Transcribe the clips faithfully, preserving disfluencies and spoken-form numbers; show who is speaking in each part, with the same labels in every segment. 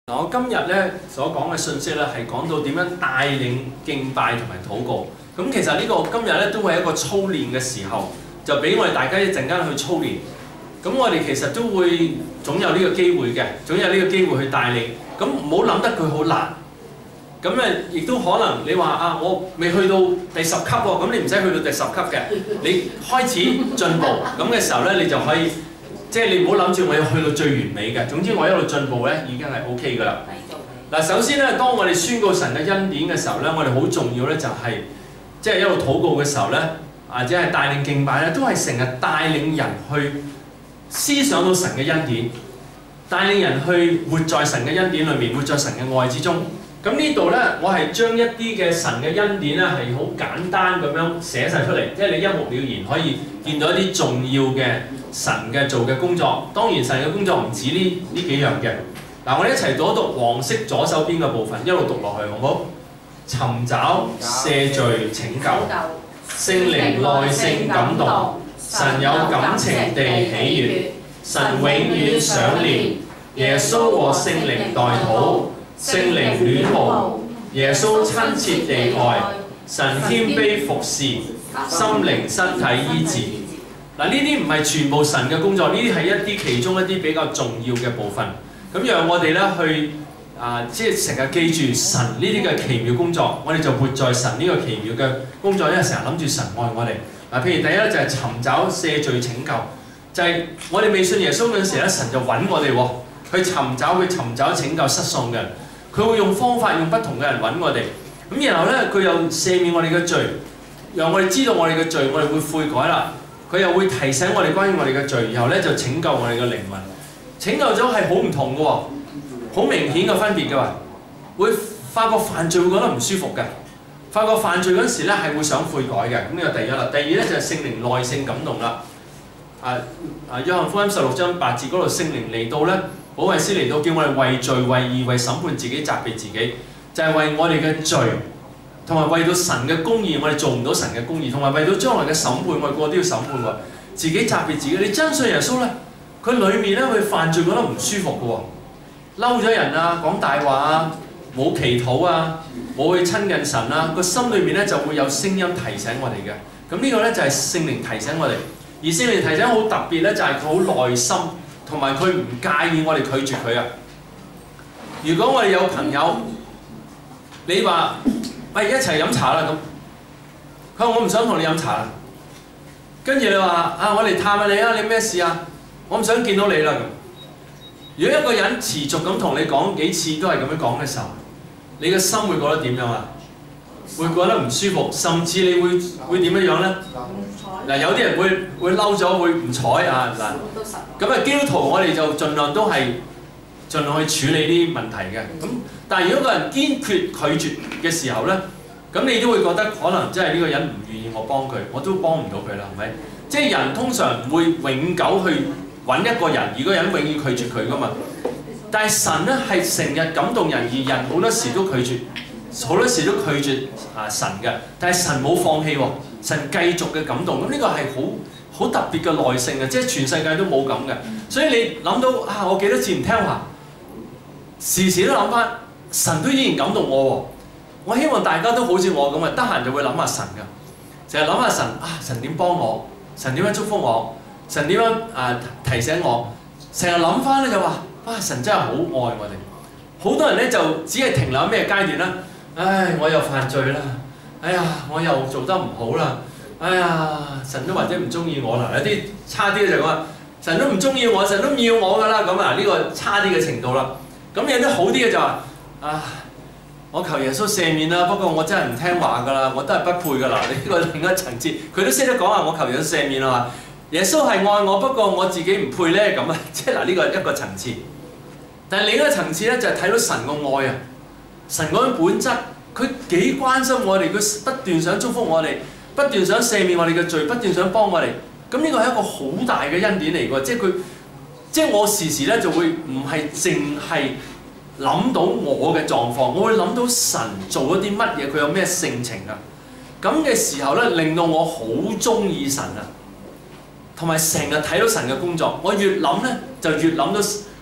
Speaker 1: 我今日咧所講嘅信息咧係講到點樣帶領敬拜同埋禱告。咁其實呢個今日咧都係一個操練嘅時候，就俾我哋大家一陣間去操練。咁我哋其實都會總有呢個機會嘅，總有呢個機會去帶領。咁唔好諗得佢好難。咁咧亦都可能你話啊，我未去到第十級喎，咁你唔使去到第十級嘅，你開始進步咁嘅時候咧，你就可以。即係你唔好諗住我要去到最完美嘅，總之我一路進步咧已經係 O K 㗎啦。嗱，首先咧，當我哋宣告神嘅恩典嘅時候咧，我哋好重要咧就係即係一路禱告嘅時候咧，或者係帶領敬拜咧，都係成日帶領人去思想到神嘅恩典，帶領人去活在神嘅恩典裏面，活在神嘅愛之中。咁呢度咧，我係將一啲嘅神嘅恩典咧係好簡單咁樣寫晒出嚟，即係你一目了然可以見到一啲重要嘅神嘅做嘅工作。當然神嘅工作唔止呢呢幾樣嘅。嗱，我哋一齊讀一讀黃色左手邊嘅部分，一路讀落去好唔好？尋找赦罪拯救，聖靈內聖感動，神有感情地喜悅，神永遠想念，耶穌和聖靈代禱。聖靈戀慕，耶穌親切地愛，神謙卑服侍，心靈身體醫治。嗱，呢啲唔係全部神嘅工作，呢啲係一啲其中一啲比較重要嘅部分。咁讓我哋咧去啊，即係成日記住神呢啲嘅奇妙工作，我哋就活在神呢個奇妙嘅工作，因為成日諗住神愛我哋。嗱，譬如第一咧就係尋找赦罪拯救，就係、是、我哋未信耶穌嗰陣時咧，神就揾我哋喎，去尋找去尋找拯救失喪嘅人。佢會用方法，用不同嘅人揾我哋，咁然後咧，佢又赦免我哋嘅罪，讓我哋知道我哋嘅罪，我哋會悔改啦。佢又會提醒我哋關於我哋嘅罪，然後咧就拯救我哋嘅靈魂。拯救咗係好唔同嘅喎，好明顯嘅分別嘅喎。會發覺犯罪會覺得唔舒服嘅，發覺犯罪嗰時咧係會想悔改嘅。咁呢個第一啦。第二咧就係聖靈內聖感動啦。啊啊，約翰福音十六章八節嗰度，聖靈嚟到咧。保惠師嚟到叫我哋為罪、為義、為審判自己、責備自己，就係、是、為我哋嘅罪，同埋為到神嘅公義，我哋做唔到神嘅公義，同埋為到將來嘅審判，我哋個個都要審判喎。自己責備自己，你真信耶穌咧，佢裏面咧會犯罪覺得唔舒服嘅喎，嬲咗人啊，講大話啊，冇祈禱啊，冇去親近神啊，個心裏面咧就會有聲音提醒我哋嘅。咁呢個咧就係聖靈提醒我哋，而聖靈提醒好特別咧，就係佢好耐心。同埋佢唔介意我哋拒絕佢啊！如果我哋有朋友，你話喂一齊飲茶啦咁，佢話我唔想同你飲茶啦。跟住你話啊，我嚟探下你啊，你咩事啊？我唔想見到你啦咁。如果一個人持續咁同你講幾次都係咁樣講嘅時候，你嘅心會覺得點樣啊？會覺得唔舒服，甚至你會會點樣樣咧？嗱，有啲人會會嬲咗，會唔睬啊嗱。咁啊，基督徒我哋就盡量都係盡量去處理啲問題嘅。咁但係如果個人堅決拒絕嘅時候咧，咁你都會覺得可能真係呢個人唔願意我幫佢，我都幫唔到佢啦，係咪？即係人通常唔會永久去揾一個人，而個人永遠拒絕佢噶嘛。但係神咧係成日感動人，而人好多時都拒絕，好多時都拒絕啊神嘅。但係神冇放棄喎。神繼續嘅感動，咁呢個係好好特別嘅耐性嘅，即係全世界都冇咁嘅。所以你諗到啊，我幾多次唔聽話，時時都諗翻，神都依然感動我喎。我希望大家都好似我咁啊，得閒就會諗下神㗎，成日諗下神啊，神點幫我，神點樣祝福我，神點樣啊提醒我，成日諗翻咧就話啊，神真係好愛我哋。好多人咧就只係停留喺咩階段啦？唉，我又犯罪啦。哎呀，我又做得唔好啦！哎呀，神都或者唔中意我啦。有啲差啲嘅就講，神都唔中意我，神都唔要我㗎啦。咁啊，呢個差啲嘅程度啦。咁有啲好啲嘅就話，啊，我求耶穌赦免啦。不過我真係唔聽話㗎啦，我都係不配㗎啦。呢個另一層次，佢都識得講話，我求耶穌赦免啊。耶穌係愛我，不過我自己唔配咧。咁啊，即係嗱呢個一個層次。但係另一個層次咧，就係睇到神個愛啊，神嗰種本質。佢幾關心我哋，佢不斷想祝福我哋，不斷想赦免我哋嘅罪，不斷想幫我哋。咁呢個係一個好大嘅恩典嚟㗎，即係佢，即係我時時咧就會唔係淨係諗到我嘅狀況，我會諗到神做咗啲乜嘢，佢有咩性情啊。咁嘅時候咧，令到我好中意神啊，同埋成日睇到神嘅工作。我越諗咧，就越諗到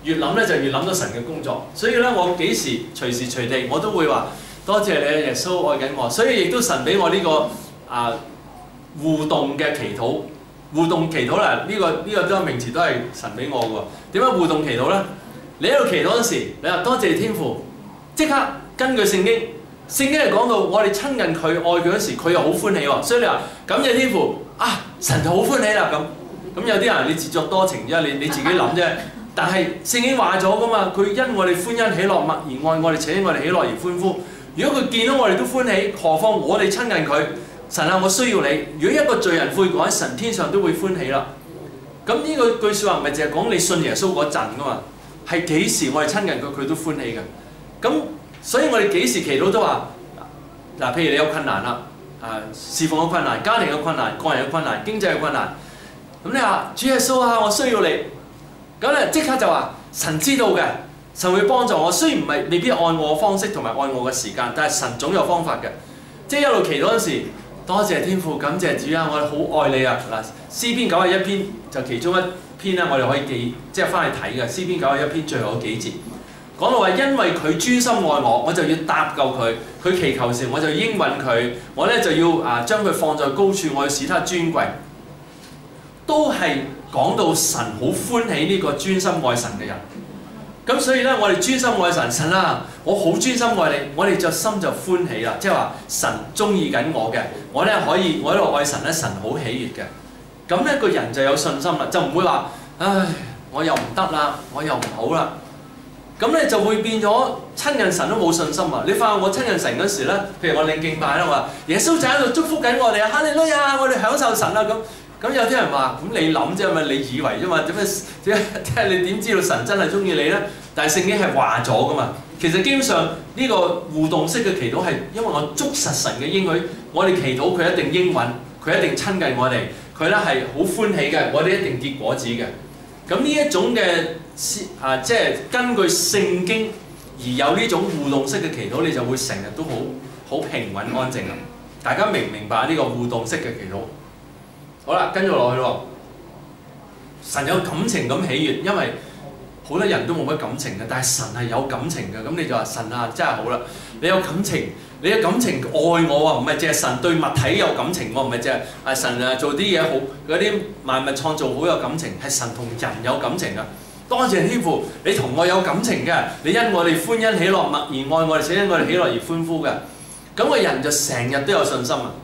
Speaker 1: 越諗咧就越諗到神嘅工作。所以咧，我幾時隨時隨地我都會話多謝你啊，耶穌愛緊我。所以亦都神俾我呢、這個啊互動嘅祈禱，互動祈禱啦，呢、這個呢、這個都係名詞都係神俾我嘅。點樣互動祈禱咧？你喺度祈禱嗰時，你話多謝天父，即刻根據聖經，聖經係講到我哋親近佢愛佢嗰時，佢又好歡喜喎。所以你話感謝天父啊，神就好歡喜啦咁。咁有啲人你自作多情啫，你你自己諗啫。但係聖經話咗噶嘛，佢因我哋歡欣喜樂，默然愛我哋，且因我哋喜樂而歡呼。如果佢見到我哋都歡喜，何況我哋親近佢？神啊，我需要你。如果一個罪人悔改，神天上都會歡喜啦。咁呢個句説話唔係淨係講你信耶穌嗰陣噶嘛，係幾時我哋親近佢，佢都歡喜嘅。咁所以我哋幾時祈禱都話嗱，譬如你有困難啦，啊侍奉嘅困難、家庭嘅困難、個人嘅困難、經濟嘅困難，咁你話主耶穌啊，我需要你。咁咧即刻就話神知道嘅，神會幫助我。雖然唔係未必按我嘅方式同埋按我嘅時間，但係神總有方法嘅。即係一路祈禱嗰時，多謝天父，感謝主啊，我哋好愛你啊！嗱，詩篇九十一篇就其中一篇啦，我哋可以記，即係翻去睇嘅。詩篇九十一篇最後嗰幾節講到話，因為佢專心愛我，我就要搭救佢；佢祈求時，我就應允佢。我咧就要啊將佢放在高處，我要使他尊貴。都係講到神好歡喜呢個專心愛神嘅人。咁所以咧，我哋專心愛神，神啊，我好專心愛你，我哋就心就歡喜啦。即係話神中意緊我嘅，我咧可以我喺度愛神咧，神好喜悅嘅。咁咧個人就有信心啦，就唔會話唉我又唔得啦，我又唔好啦。咁咧就會變咗親近神都冇信心啊！你發現我親近神嗰時咧，譬如我領敬拜啦，我話耶穌就喺度祝福緊我哋啊！哈利路亞，我哋享受神啦咁。咁有啲人話：咁你諗啫嘛，你以為啫嘛，點解點解即係你點知道神真係中意你咧？但係聖經係話咗噶嘛。其實基本上呢個互動式嘅祈禱係因為我捉實神嘅應許，我哋祈禱佢一定應允，佢一定親近我哋，佢咧係好歡喜嘅，我哋一定結果子嘅。咁呢一種嘅啊，即係根據聖經而有呢種互動式嘅祈禱，你就會成日都好好平穩安靜啦。大家明唔明白呢個互動式嘅祈禱？好啦，跟住落去咯。神有感情咁喜悅，因為好多人都冇乜感情嘅，但係神係有感情嘅。咁你就話神啊，真係好啦，你有感情，你嘅感情愛我啊，唔係淨係神對物體有感情，我唔係淨係啊神啊做啲嘢好，嗰啲萬物創造好有感情，係神同人有感情啊。多謝天父，你同我有感情嘅，你因我哋歡欣喜樂，默然愛我哋，且因我哋喜樂而歡呼嘅。咁個人就成日都有信心啊！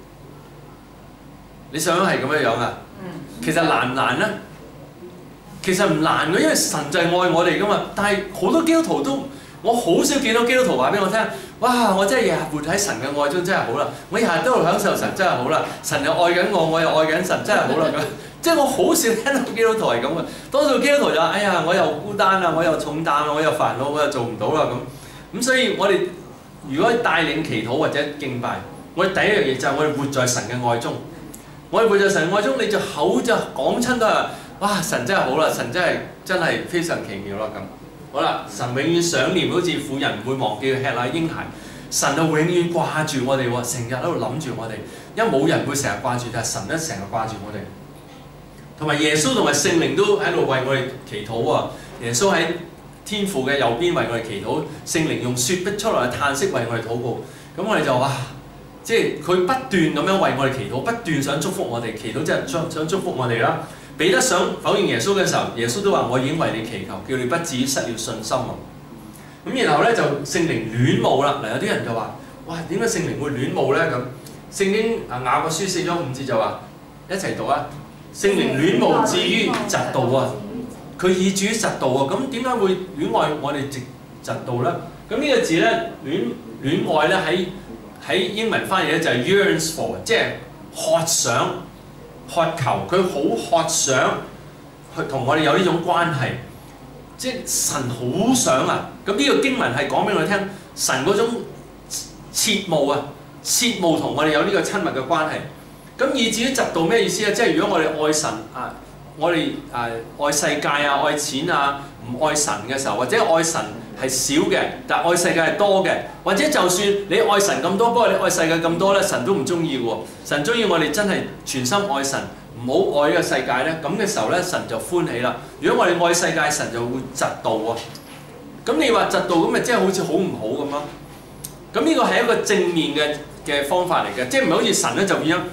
Speaker 1: 你想係咁樣樣啊？其實難唔難呢？其實唔難嘅，因為神就係愛我哋噶嘛。但係好多基督徒都，我好少見到基督徒話俾我聽，哇！我真係日日活喺神嘅愛中，真係好啦。我日日都喺度享受神，真係好啦。神又愛緊我，我又愛緊神，真係好啦咁。即係我好少聽到基督徒係咁嘅。多數基督徒就話：哎呀，我又孤單啦，我又重擔啦，我又煩惱，我又做唔到啦咁。咁所以我哋如果帶領祈禱或者敬拜，我哋第一樣嘢就係我哋活在神嘅愛中。我哋活在神愛中，你就口就講親都係哇！神真係好啦，神真係真係非常奇妙啦咁。好啦，神永遠想念，好似婦人唔會忘記佢吃奶嬰孩。神啊，永遠掛住我哋喎，成日喺度諗住我哋。因為冇人會成日掛住，但係神咧成日掛住我哋。同埋耶穌同埋聖靈都喺度為我哋祈禱啊！耶穌喺天父嘅右邊為我哋祈禱，聖靈用說不出來嘅嘆息為我哋禱告。咁我哋就哇！即係佢不斷咁樣為我哋祈禱，不斷想祝福我哋，祈禱即係想想祝福我哋啦。彼得想否認耶穌嘅時候，耶穌都話：我已經為你祈求，叫你不至於失了信心啊！咁然後咧就聖靈戀慕啦。嗱，有啲人就話：哇，點解聖靈會戀慕咧？咁聖經啊雅各書四章五節就話：一齊讀啊！聖靈戀慕至於嫉妒啊！佢以至於嫉妒啊！咁點解會戀愛我哋直嫉妒咧？咁呢個字咧戀戀愛咧喺喺英文翻譯咧就係 yearns for， 即係渴想、渴求，佢好渴想去同我哋有呢種關係，即係神好想啊！咁呢個經文係講俾我哋聽，神嗰種切慕啊，切慕同我哋有呢個親密嘅關係。咁以至於嫉妒咩意思咧？即係如果我哋愛神啊，我哋啊愛世界啊、愛錢啊，唔愛神嘅時候，或者愛神係少嘅，但愛世界係多嘅，或者就算你愛神咁多，不過你愛世界咁多咧，神都唔中意嘅喎。神中意我哋真係全心愛神，唔唔好愛呢個世界咧，咁嘅時候咧，神就歡喜啦。如果我哋愛世界，神就會嫉妒喎。咁你話嫉妒咁咪即係好似好唔好咁咯？咁呢個係一個正面嘅嘅方法嚟嘅，即係唔係好似神咧就變咗，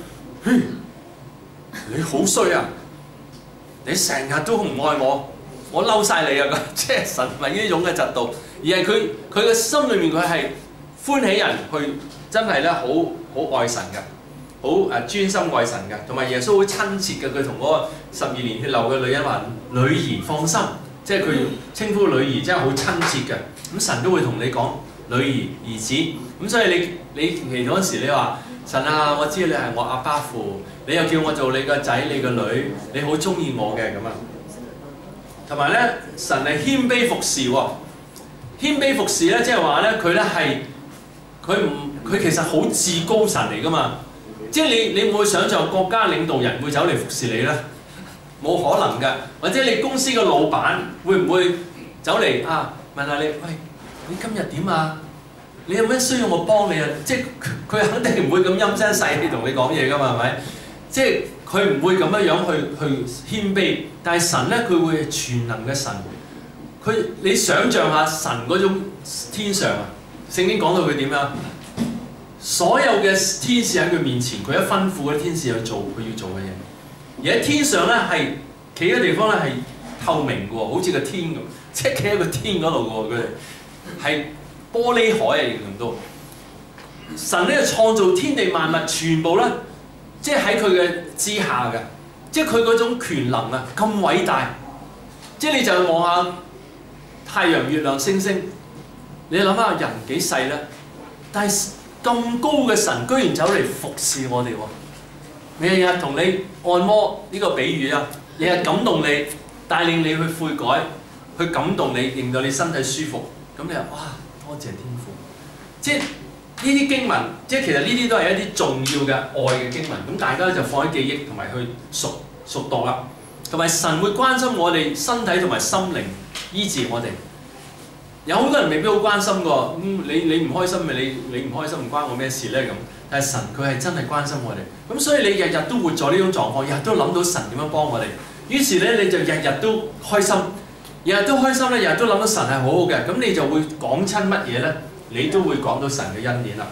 Speaker 1: 你好衰啊！你成日都唔愛我，我嬲晒你啊！即係神唔係呢種嘅嫉妒，而係佢佢嘅心裏面佢係歡喜人去真係咧好好愛神嘅，好誒專心愛神嘅，同埋耶穌好親切嘅，佢同嗰個十二年血流嘅女人話：女兒放心，即係佢稱呼女兒真係好親切嘅。咁神都會同你講女兒兒子，咁所以你你祈禱嗰時你話神啊，我知你係我阿爸父，你又叫我做你個仔你個女，你好中意我嘅咁啊。同埋咧，神係謙卑服侍喎，謙卑服侍咧即係話咧佢咧係佢唔佢其實好至高神嚟噶嘛。即係你你唔會想像國家領導人會走嚟服侍你咧，冇可能㗎。或者你公司嘅老闆會唔會走嚟啊問下你，喂，你今日點啊？你有咩需要我幫你啊？即係佢肯定唔會咁陰聲細氣同你講嘢㗎嘛，係咪？即係佢唔會咁樣樣去去謙卑，但係神咧佢會係全能嘅神。佢你想像下神嗰種天上啊，聖經講到佢點樣？所有嘅天使喺佢面前，佢一吩咐嗰啲天使去做佢要做嘅嘢。而喺天上咧係企嘅地方咧係透明嘅喎，好似個天咁，即係企喺個天嗰度嘅喎，佢哋係玻璃海啊，形容到神咧創造天地萬物全部咧，即係喺佢嘅之下嘅，即係佢嗰種權能啊咁偉大。即係你就望下太陽、月亮、星星，你諗下人幾細咧？但係咁高嘅神居然走嚟服侍我哋喎！你日日同你按摩呢個比喻啊，日日感動你，帶領你去悔改，去感動你，令到你身體舒服。咁你話哇，多謝天父！即係呢啲經文，即係其實呢啲都係一啲重要嘅愛嘅經文。咁大家就放喺記憶同埋去熟熟讀啦。同埋神會關心我哋身體同埋心靈，醫治我哋。有好多人未必好關心㗎，咁、嗯、你你唔開心咪你你唔開心唔關我咩事咧咁。但係神佢係真係關心我哋，咁所以你日日都活在呢種狀況，日日都諗到神點樣幫我哋。於是咧你就日日都開心，日日都開心咧，日日都諗到神係好好嘅，咁你就會講親乜嘢咧？你都會講到神嘅恩典啦。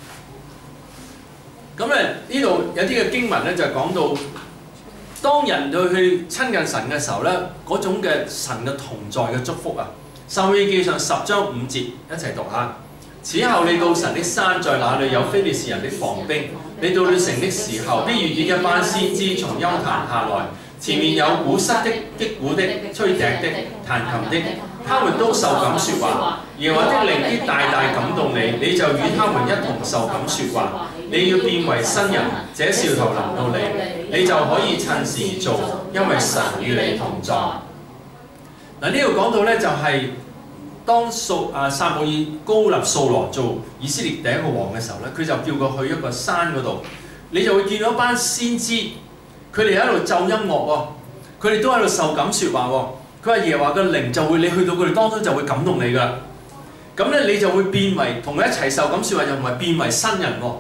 Speaker 1: 咁咧呢度有啲嘅經文咧就係講到，當人去親近神嘅時候咧，嗰種嘅神嘅同在嘅祝福啊。撒母耳記上十章五節，一齊讀下。此後你到神的山，在那裏有非利士人的防兵。你到了城的時候，必遇見一班先知從丘壇下來，前面有鼓瑟的、擊鼓的、吹笛的、彈琴的，他們都受感説話。耶和華的靈必大大感動你，你就與他們一同受感説話。你要變為新人，這兆頭臨到你，你就可以趁時而做，因為神與你同在。嗱，呢度講到咧就係、是。當掃啊撒母耳膏立掃羅做以色列第一個王嘅時候咧，佢就叫佢去一個山嗰度，你就會見到一班先知，佢哋喺度奏音樂喎，佢哋都喺度受感説話喎。佢話耶和華嘅靈就會你去到佢哋當中就會感動你㗎，咁咧你就會變為同佢一齊受感説話，又唔係變為新人喎。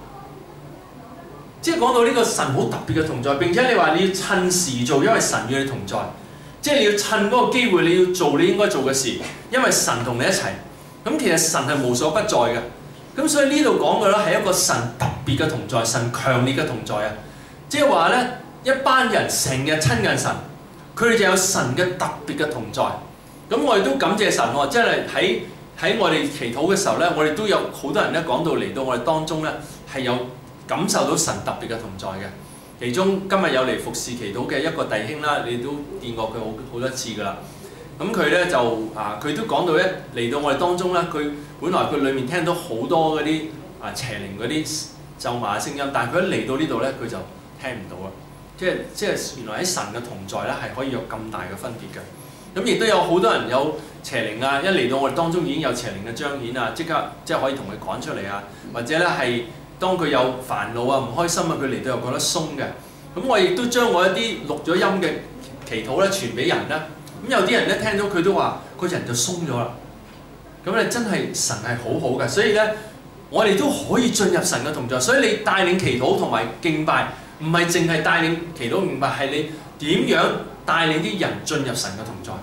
Speaker 1: 即係講到呢個神好特別嘅同在，並且你話你要趁時做，因為神與你同在。即係你要趁嗰個機會，你要做你應該做嘅事，因為神同你一齊。咁其實神係無所不在嘅。咁所以呢度講嘅咧係一個神特別嘅同在，神強烈嘅同在啊！即係話咧，一班人成日親近神，佢哋就有神嘅特別嘅同在。咁我哋都感謝神喎，即係喺喺我哋祈禱嘅時候咧，我哋都有好多人咧講到嚟到我哋當中咧係有感受到神特別嘅同在嘅。其中今日有嚟服侍祈禱嘅一個弟兄啦，你都見過佢好好多次㗎啦。咁佢咧就啊，佢都講到一嚟到我哋當中咧，佢本來佢裡面聽到好多嗰啲啊邪靈嗰啲咒罵嘅聲音，但係佢一嚟到呢度咧，佢就聽唔到啦。即係即係原來喺神嘅同在咧，係可以有咁大嘅分別嘅。咁亦都有好多人有邪靈啊，一嚟到我哋當中已經有邪靈嘅彰顯啊，即刻即係可以同佢趕出嚟啊，或者咧係。當佢有煩惱啊、唔開心啊，佢嚟到又覺得鬆嘅。咁我亦都將我一啲錄咗音嘅祈禱咧傳俾人啦。咁有啲人咧聽到佢都話個人就鬆咗啦。咁咧真係神係好好嘅，所以咧我哋都可以進入神嘅同在。所以你帶領祈禱同埋敬拜， 唔係淨係帶領祈禱敬拜，係你點樣帶領啲人進入神嘅同在。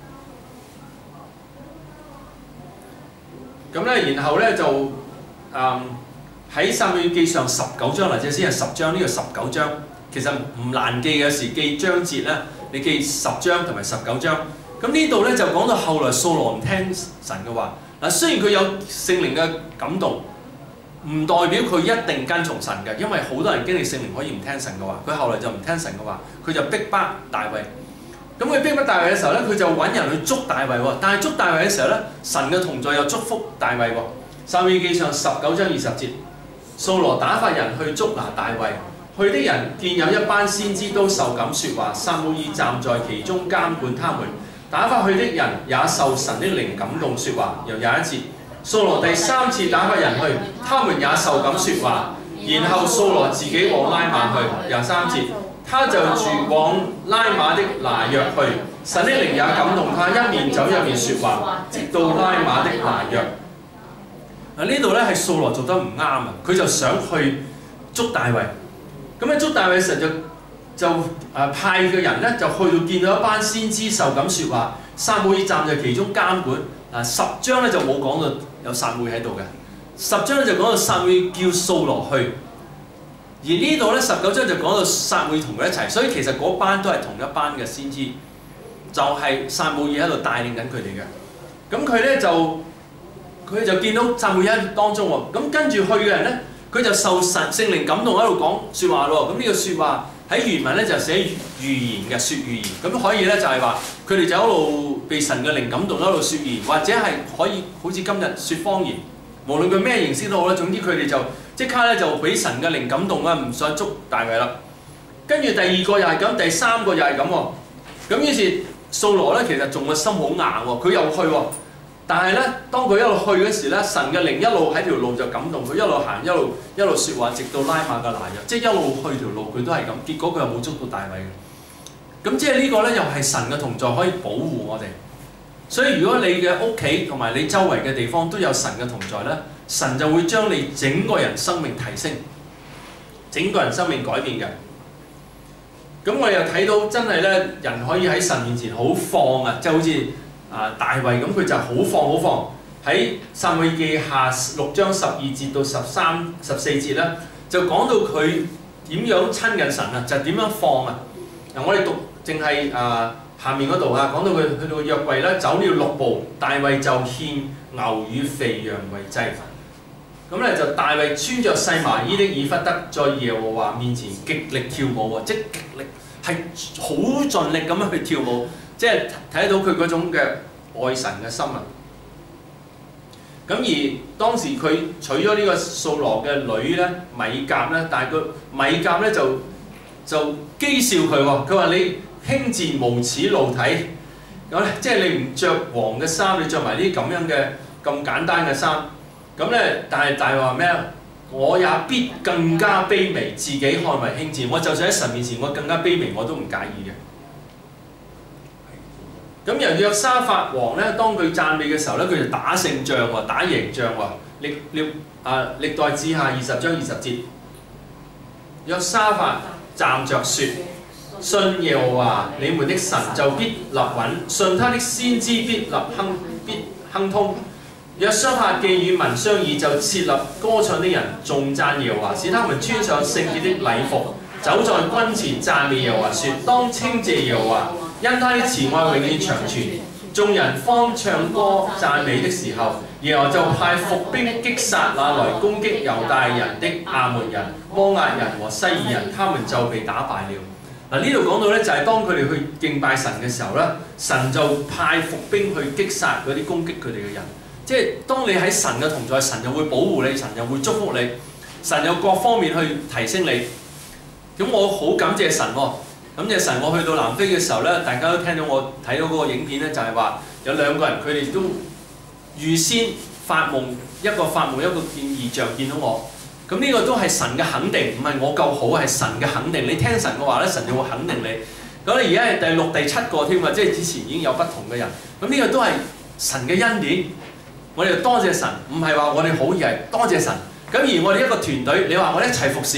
Speaker 1: 咁咧，然後咧就誒喺撒母耳記上十九章，或者先係十章，呢個十九章其實唔難記嘅，時記章節咧，你記十章同埋十九章。咁呢度咧就講到後來掃羅唔聽神嘅話。嗱，雖然佢有聖靈嘅感動，唔代表佢一定跟從神嘅，因為好多人經歷聖靈可以唔聽神嘅話。佢後來就唔聽神嘅話，佢就逼迫大衛。咁佢逼迫大衛嘅時候咧，佢就揾人去捉大衛喎。但係捉大衛嘅時候咧，神嘅同在又祝福大衛喎。撒母耳記上十九章二十節，掃羅打發人去捉拿大衛，去的人見有一班先知都受感説話，撒母耳站在其中監管他們。打發去的人也受神的靈感動説話。又廿一節，掃羅第三次打發人去，他們也受感説話。然後掃羅自己往拉瑪去。廿三節，他就住往拉瑪的拿約去，神的靈也感動他，一面走一面説話，直到拉瑪的拿約。嗱，呢度咧係掃羅做得唔啱啊！佢就想去捉大衛。咁喺捉大衛嘅時候就就誒、呃、派嘅人咧就去到見到一班先知受感説話，撒母耳站在其中監管。嗱，十章咧就冇講到有撒母耳喺度嘅，十章咧就講到撒母耳叫掃羅去，而呢度咧十九章就講到撒母耳同佢一齊，所以其實嗰班都係同一班嘅先知，就係撒母耳喺度帶領緊佢哋嘅。咁佢咧就佢就見到撒母耳喺當中喎，咁跟住去嘅人咧，佢就受神聖靈感動喺度講説話咯。咁呢個説話喺原文咧就寫預言嘅，説預言。咁可以咧就係話佢哋就一路被神嘅靈感動一路説預言，或者係可以好似今日説方言，無論佢咩形式都好啦。總之佢哋就即刻咧就俾神嘅靈感動啊，唔想捉大衛啦。跟住第二個又係咁，第三個又係咁喎。咁於是掃羅咧其實仲個心好硬喎，佢又去喎。但係咧，當佢一路去嗰時咧，神嘅靈一路喺條路就感動佢，一路行一路一路説話，直到拉瑪嘅拿約，即係一路去條路佢都係咁。結果佢又冇捉到大衛嘅。咁即係呢個咧又係神嘅同在可以保護我哋。所以如果你嘅屋企同埋你周圍嘅地方都有神嘅同在咧，神就會將你整個人生命提升，整個人生命改變嘅。咁我哋又睇到真係咧，人可以喺神面前好放啊，即係好似啊大衛咁，佢就好放好放。喺撒母耳記下六章十二節到十三十四節咧，就講到佢點樣親近神啊，就點樣放啊。嗱，我哋讀淨係啊下面嗰度啊，講到佢去到約櫃咧，走了六步，大衛就獻牛與肥羊為祭。咁咧就大衛穿着細麻衣的以弗得，在耶和華面前極力跳舞啊！即係極力係好盡力咁樣去跳舞，即係睇到佢嗰種嘅愛神嘅心啊！咁而當時佢娶咗呢個掃羅嘅女咧米甲咧，但係個米甲咧就就譏笑佢喎，佢話你輕賤無恥露體，咁咧即係你唔着黃嘅衫，你着埋啲咁樣嘅咁簡單嘅衫。咁咧，但係大衛話咩啊？我也必更加卑微，自己看為輕賤。我就算喺神面前，我更加卑微，我都唔介意嘅。咁由約沙法王咧，當佢讚美嘅時候咧，佢就打勝仗喎，打贏仗喎。歷歷啊歷代志下二十章二十節，約沙法站着説：信耶和華你們的神就必立穩，信他的先知必立亨必亨通。約沙法既與民商議，就設立歌唱的人，頌讚耶和華，使他們穿上聖潔的禮服，走在軍前讚美耶和華，說：當稱謝耶和華，因他的慈愛永遠長存。眾人方唱歌讚美的時候，耶和華就派伏兵擊殺那來攻擊猶大人的亞捫人、摩押人和西珥人，他們就被打敗了。嗱，呢度講到咧，就係當佢哋去敬拜神嘅時候咧，神就派伏兵去擊殺嗰啲攻擊佢哋嘅人。即係當你喺神嘅同在，神就會保護你，神就會祝福你，神有各方面去提升你。咁我好感謝神喎，感謝神！我去到南非嘅時候咧，大家都聽到我睇到嗰個影片咧，就係話有兩個人佢哋都預先發夢，一個發夢一個見異象見到我。咁呢個都係神嘅肯定，唔係我夠好，係神嘅肯定。你聽神嘅話咧，神就會肯定你。咁你而家係第六、第七個添啊，即係之前已經有不同嘅人。咁呢個都係神嘅恩典。我哋就多謝神，唔係話我哋好，而係多謝神。咁而我哋一個團隊，你話我哋一齊服侍，一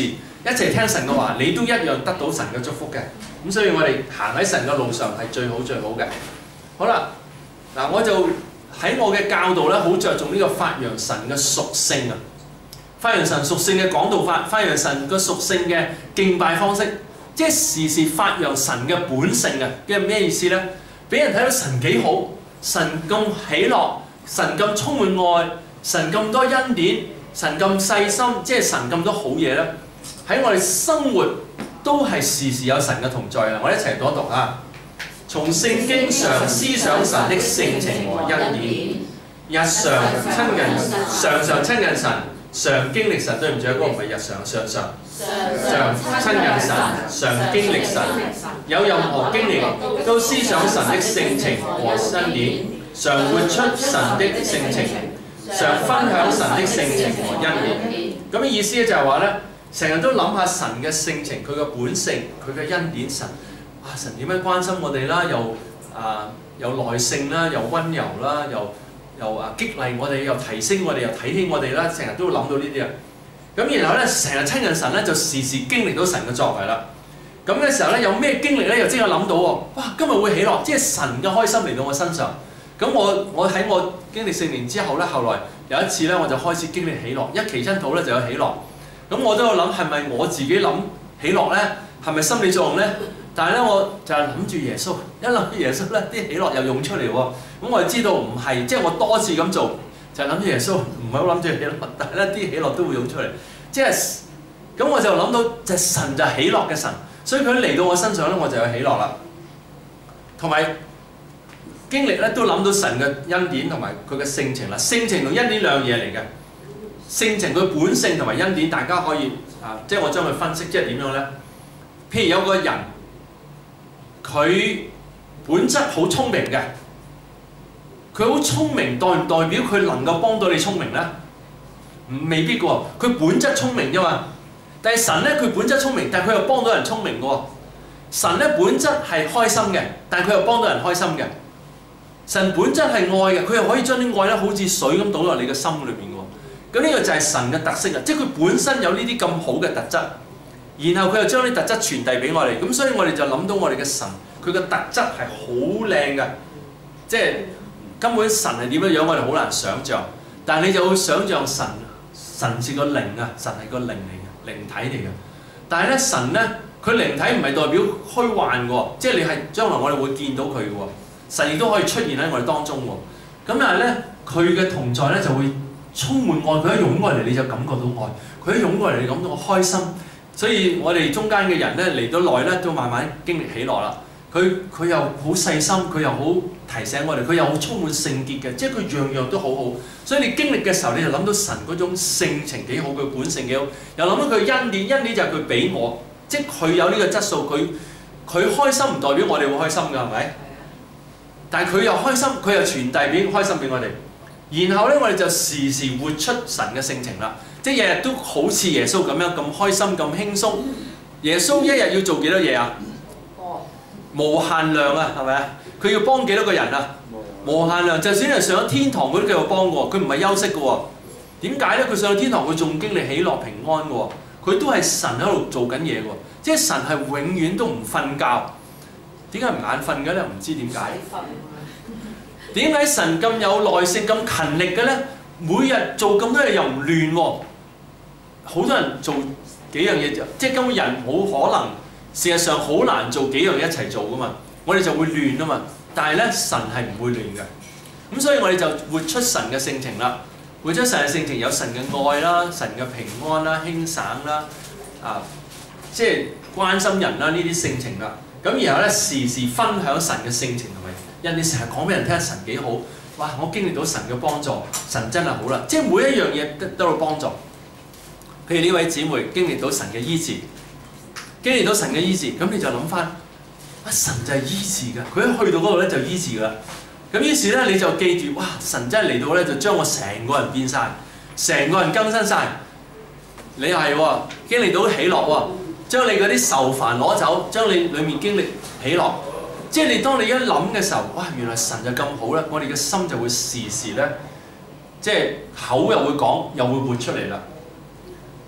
Speaker 1: 一齊聽神嘅話，你都一樣得到神嘅祝福嘅。咁所以我哋行喺神嘅路上係最好最好嘅。好啦，嗱我就喺我嘅教導咧，好着重呢個發揚神嘅屬性啊，發揚神屬性嘅講道法，發揚神嘅屬性嘅敬拜方式，即係時時發揚神嘅本性啊！嘅咩意思咧？俾人睇到神幾好，神咁喜樂，神咁充滿愛，神咁多恩典，神咁細心，即係神咁多好嘢咧，喺我哋生活都係時時有神嘅同在啊！我哋一齊讀一讀啊！從聖經上思想神的性情和恩典，日常親近，常常親近神，常經歷神。對唔住，嗰個唔係日常，常常常親近神，常經歷神。有任何經歷都思想神的性情和恩典，常活出神的性情，常分享神的性情和恩典。咁嘅意思咧就係話咧，成日都諗下神嘅性情，佢嘅本性，佢嘅恩典，神。啊！神點樣關心我哋啦？又啊，有耐性啦，又温柔啦，又又啊激勵我哋，又提升我哋，又睇起我哋啦。成日都會諗到呢啲啊。咁然後咧，成日親近神咧，就時時經歷到神嘅作為啦。咁嘅時候咧，有咩經歷咧？又即刻諗到喎！哇！今日會喜樂，即係神嘅開心嚟到我身上。咁我我喺我經歷聖靈之後咧，後來有一次咧，我就開始經歷喜樂。一祈親禱咧就有喜樂。咁我都有諗係咪我自己諗喜樂咧？係咪心理作用咧？但係咧，我就係諗住耶穌，一諗住耶穌咧，啲喜樂又湧出嚟喎。咁我就知道唔係，即係我多次咁做，就係諗住耶穌，唔係好諗住喜樂，但係咧啲喜樂都會湧出嚟。即係咁，我就諗到就神就係喜樂嘅神，所以佢嚟到我身上咧，我就有喜樂啦。同埋經歷咧，都諗到神嘅恩典同埋佢嘅性情啦。性情同恩典兩樣嘢嚟嘅。性情佢本性同埋恩典，大家可以啊，即係我將佢分析，即係點樣咧？譬如有個人。佢本質好聰明嘅，佢好聰明，代唔代表佢能夠幫到你聰明咧？未必嘅喎，佢本質聰明啫嘛。但係神咧，佢本質聰明，但係佢又幫到人聰明嘅喎。神咧本質係開心嘅，但係佢又幫到人開心嘅。神本質係愛嘅，佢又可以將啲愛咧好似水咁倒落你嘅心裏邊嘅喎。咁呢個就係神嘅特色啊！即係佢本身有呢啲咁好嘅特質。然後佢又將啲特質傳遞俾我哋，咁所以我哋就諗到我哋嘅神，佢嘅特質係好靚嘅，即係根本神係點樣樣，我哋好難想像。但係你就會想像神，神是個靈啊，神係個靈嚟嘅，靈體嚟嘅。但係咧神咧，佢靈體唔係代表虛幻嘅，即係你係將來我哋會見到佢嘅喎。神亦都可以出現喺我哋當中喎。咁但係咧，佢嘅同在咧就會充滿愛，佢一湧過嚟你就感覺到愛，佢一湧過嚟你感到我開心。所以我哋中間嘅人咧嚟到耐咧，都慢慢經歷喜樂啦。佢佢又好細心，佢又好提醒我哋，佢又好充滿聖潔嘅，即係佢樣樣都好好。所以你經歷嘅時候，你就諗到神嗰種性情幾好，佢本性幾好，又諗到佢恩典，恩典就係佢俾我，即係佢有呢個質素，佢佢開心唔代表我哋會開心㗎，係咪？但係佢又開心，佢又傳遞俾開心俾我哋。然後咧，我哋就時時活出神嘅性情啦。即係日日都好似耶穌咁樣咁開心咁輕鬆。耶穌一日要做幾多嘢啊？無限量啊，係咪啊？佢要幫幾多個人啊？無限量。就算係上咗天堂，佢都繼續幫喎。佢唔係休息嘅喎。點解咧？佢上咗天堂，佢仲經歷喜樂平安嘅喎。佢都係神喺度做緊嘢嘅喎。即係神係永遠都唔瞓覺。點解唔眼瞓嘅咧？唔知點解。點解神咁有耐性、咁勤力嘅咧？每日做咁多嘢又唔亂喎。好多人做幾樣嘢，即係根本人冇可能，事實上好難做幾樣嘢一齊做噶嘛。我哋就會亂啊嘛。但係咧，神係唔會亂嘅。咁所以我哋就活出神嘅性情啦。活出神嘅性情有神嘅愛啦、神嘅平安啦、輕省啦，啊，即係關心人啦呢啲性情啦。咁然後咧，時時分享神嘅性情同埋人哋成日講俾人聽神幾好。哇！我經歷到神嘅幫助，神真係好啦。即係每一樣嘢得得到幫助。譬如呢位姊妹經歷到神嘅醫治，經歷到神嘅醫治，咁你就諗翻，啊神就係醫治㗎，佢一去到嗰度咧就醫治㗎啦。咁於是咧你就記住，哇！神真係嚟到咧就將我成個人變晒，成個人更新晒。你又係喎，經歷到喜樂喎，將你嗰啲愁煩攞走，將你裡面經歷喜樂。即係你當你一諗嘅時候，哇！原來神就咁好啦，我哋嘅心就會時時咧，即係口又會講，又會活出嚟啦。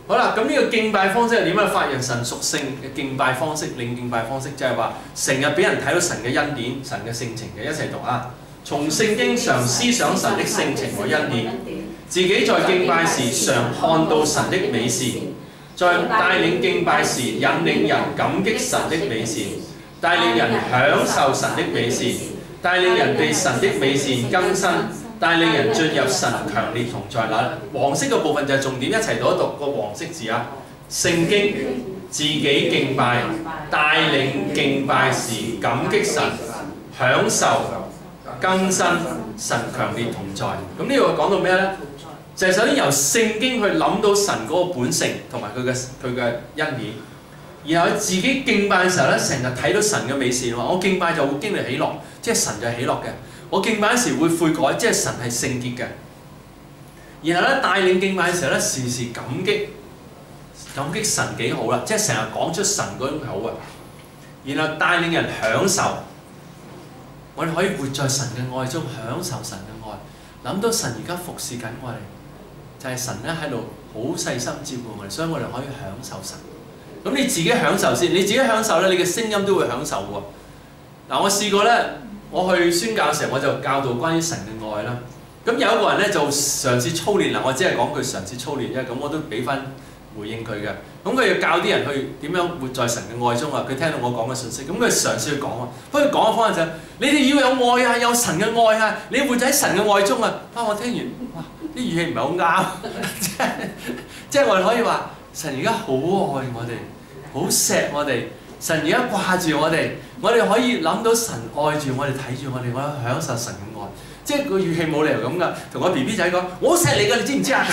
Speaker 1: 好啦，咁呢個敬拜方式係點樣發揚神屬性嘅敬拜方式？領敬拜方式就係話成日俾人睇到神嘅恩典、神嘅性情嘅，一齊讀啊！從聖經常思想神的性情和恩典，自己在敬拜時常看到神的美善，在帶領敬拜時引領人感激神的美善，帶領人享受神的美善，帶領人被神的美善更新，帶領人進入神強烈同在。嗱，黃色嘅部分就係重點，一齊讀一讀個黃色字啊！聖經自己敬拜，帶領敬拜時感激神，享受更新神強烈同在。咁呢度講到咩呢？就係首先由聖經去諗到神嗰個本性同埋佢嘅佢嘅恩典，然後自己敬拜嘅時候咧，成日睇到神嘅美善喎。我敬拜就會經歷喜樂，即係神就係喜樂嘅。我敬拜嗰時會悔改，即係神係聖潔嘅。然後咧帶領敬拜嘅時候咧，時時感激感激神幾好啦，即係成日講出神嗰種好啊。然後帶領人享受，我哋可以活在神嘅愛中，享受神嘅愛，諗到神而家服侍緊我哋。就係神咧喺度好細心照顧我哋，所以我哋可以享受神。咁你自己享受先，你自己享受咧，你嘅聲音都會享受喎。嗱，我試過咧，我去宣教嘅時候，我就教導關於神嘅愛啦。咁有一個人咧就嘗試操練啦，我只係講佢嘗試操練啫，咁我都俾翻回應佢嘅。咁佢要教啲人去點樣活在神嘅愛中啊。佢聽到我講嘅信息，咁佢嘗試去講啊。不過講嘅方法就係、是：你哋要有愛啊，有神嘅愛啊，你活喺神嘅愛中啊。啊，我聽完，哇！啲語氣唔係好啱，即係即係我哋可以話神而家好愛我哋，好錫我哋，神而家掛住我哋，我哋可以諗到神愛住我哋，睇住我哋，我哋享受神嘅愛，即係個語氣冇理由咁噶。同個 B B 仔講：我好錫你㗎，你知唔知啊？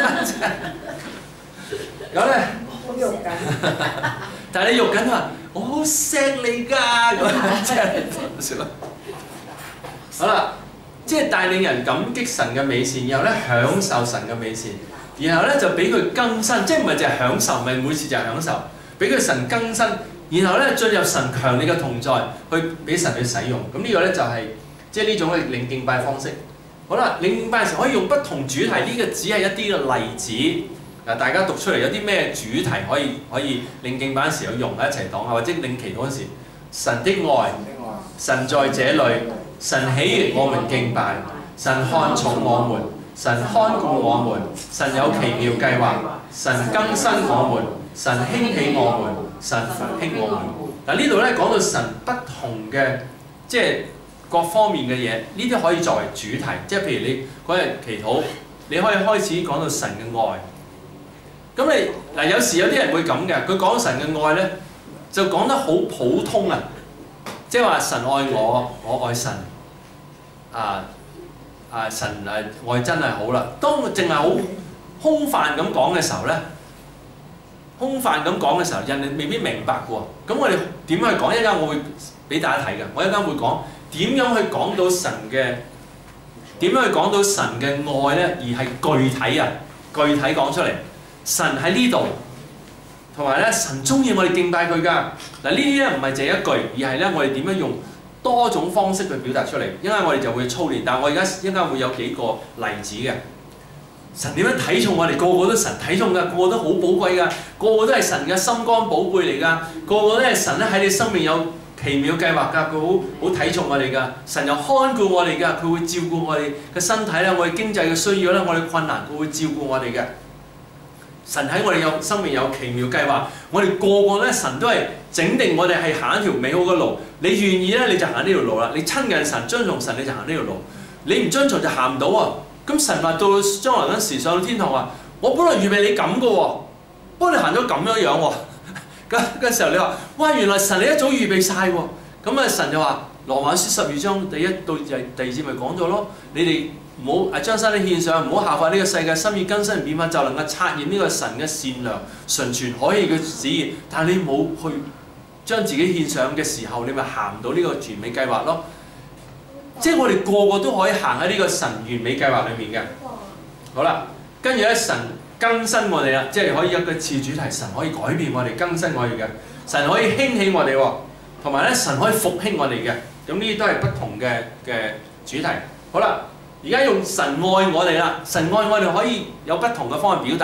Speaker 1: 咁咧，好肉緊，但係你肉緊話：我好錫你㗎，咁即係算啦。好啦。即係帶領人感激神嘅美善，然後咧享受神嘅美善，然後咧就俾佢更新，即係唔係淨係享受，唔係每次就係享受，俾佢神更新，然後咧進入神強烈嘅同在，去俾神去使用。咁呢個咧就係、是、即係呢種嘅領敬拜方式。好啦，領敬拜嘅時候可以用不同主題，呢、這個只係一啲嘅例子。嗱，大家讀出嚟有啲咩主題可以可以領敬拜嘅時候用喺一齊講啊，或者領祈禱嗰時，神的愛，神在這裏。神喜悅我們敬拜，神看重我們，神看顧我們，神有奇妙計劃，神更新我們，神興起我們，神復興我們。嗱，呢度咧講到神不同嘅即係各方面嘅嘢，呢啲可以作為主題。即係譬如你嗰日祈禱，你可以開始講到神嘅愛。咁你嗱有時有啲人會咁嘅，佢講神嘅愛咧就講得好普通啊，即係話神愛我，我愛神。啊啊神誒愛真係好啦，當淨係好空泛咁講嘅時候咧，空泛咁講嘅時候，人哋未必明白嘅喎。咁我哋點樣去講？一陣間我會俾大家睇嘅。我一陣間會講點樣去講到神嘅點樣去講到神嘅愛咧，而係具體啊，具體講出嚟。神喺呢度，同埋咧神中意我哋敬拜佢㗎。嗱，呢啲咧唔係淨係一句，而係咧我哋點樣用多種方式去表達出嚟，因為我哋就會操練。但係我而家一陣間會有幾個例子嘅。神點樣睇重我哋？個個都神睇重㗎，個個都好寶貴㗎，個個都係神嘅心肝寶貝嚟㗎，個個都係神咧喺你生命有奇妙計劃㗎，佢好好睇重我哋㗎。神又看顧我哋㗎，佢會照顧我哋嘅身體咧，我哋經濟嘅需要咧，我哋困難佢會照顧我哋嘅。神喺我哋有生命有奇妙計劃，我哋個個咧神都係整定我哋係行一條美好嘅路。你願意咧你就行呢條路啦，你親近神遵從神你就行呢條路，你唔遵從就行唔到啊。咁神話到將來嗰時上到天堂話：我本來預備你咁嘅喎，不過你行咗咁樣樣喎。咁嗰時候你話：哇！原來神你一早預備晒喎。咁啊神就話：羅馬書十二章第一到第第二節咪講咗咯，你哋唔好將身體獻上，唔好效法呢個世界心意更新變化，就能夠察驗呢個神嘅善良、純全、可喜嘅旨意。但係你冇去將自己獻上嘅時候，你咪行唔到呢個完美計劃咯。即係我哋個個都可以行喺呢個神完美計劃裏面嘅。好啦，跟住咧神更新我哋啦，即係可以一個次主題，神可以改變我哋、更新我哋嘅，神可以興起我哋喎，同埋咧神可以復興我哋嘅。咁呢啲都係不同嘅嘅主題。好啦。而家用神愛我哋啦，神愛我哋可以有不同嘅方法表達。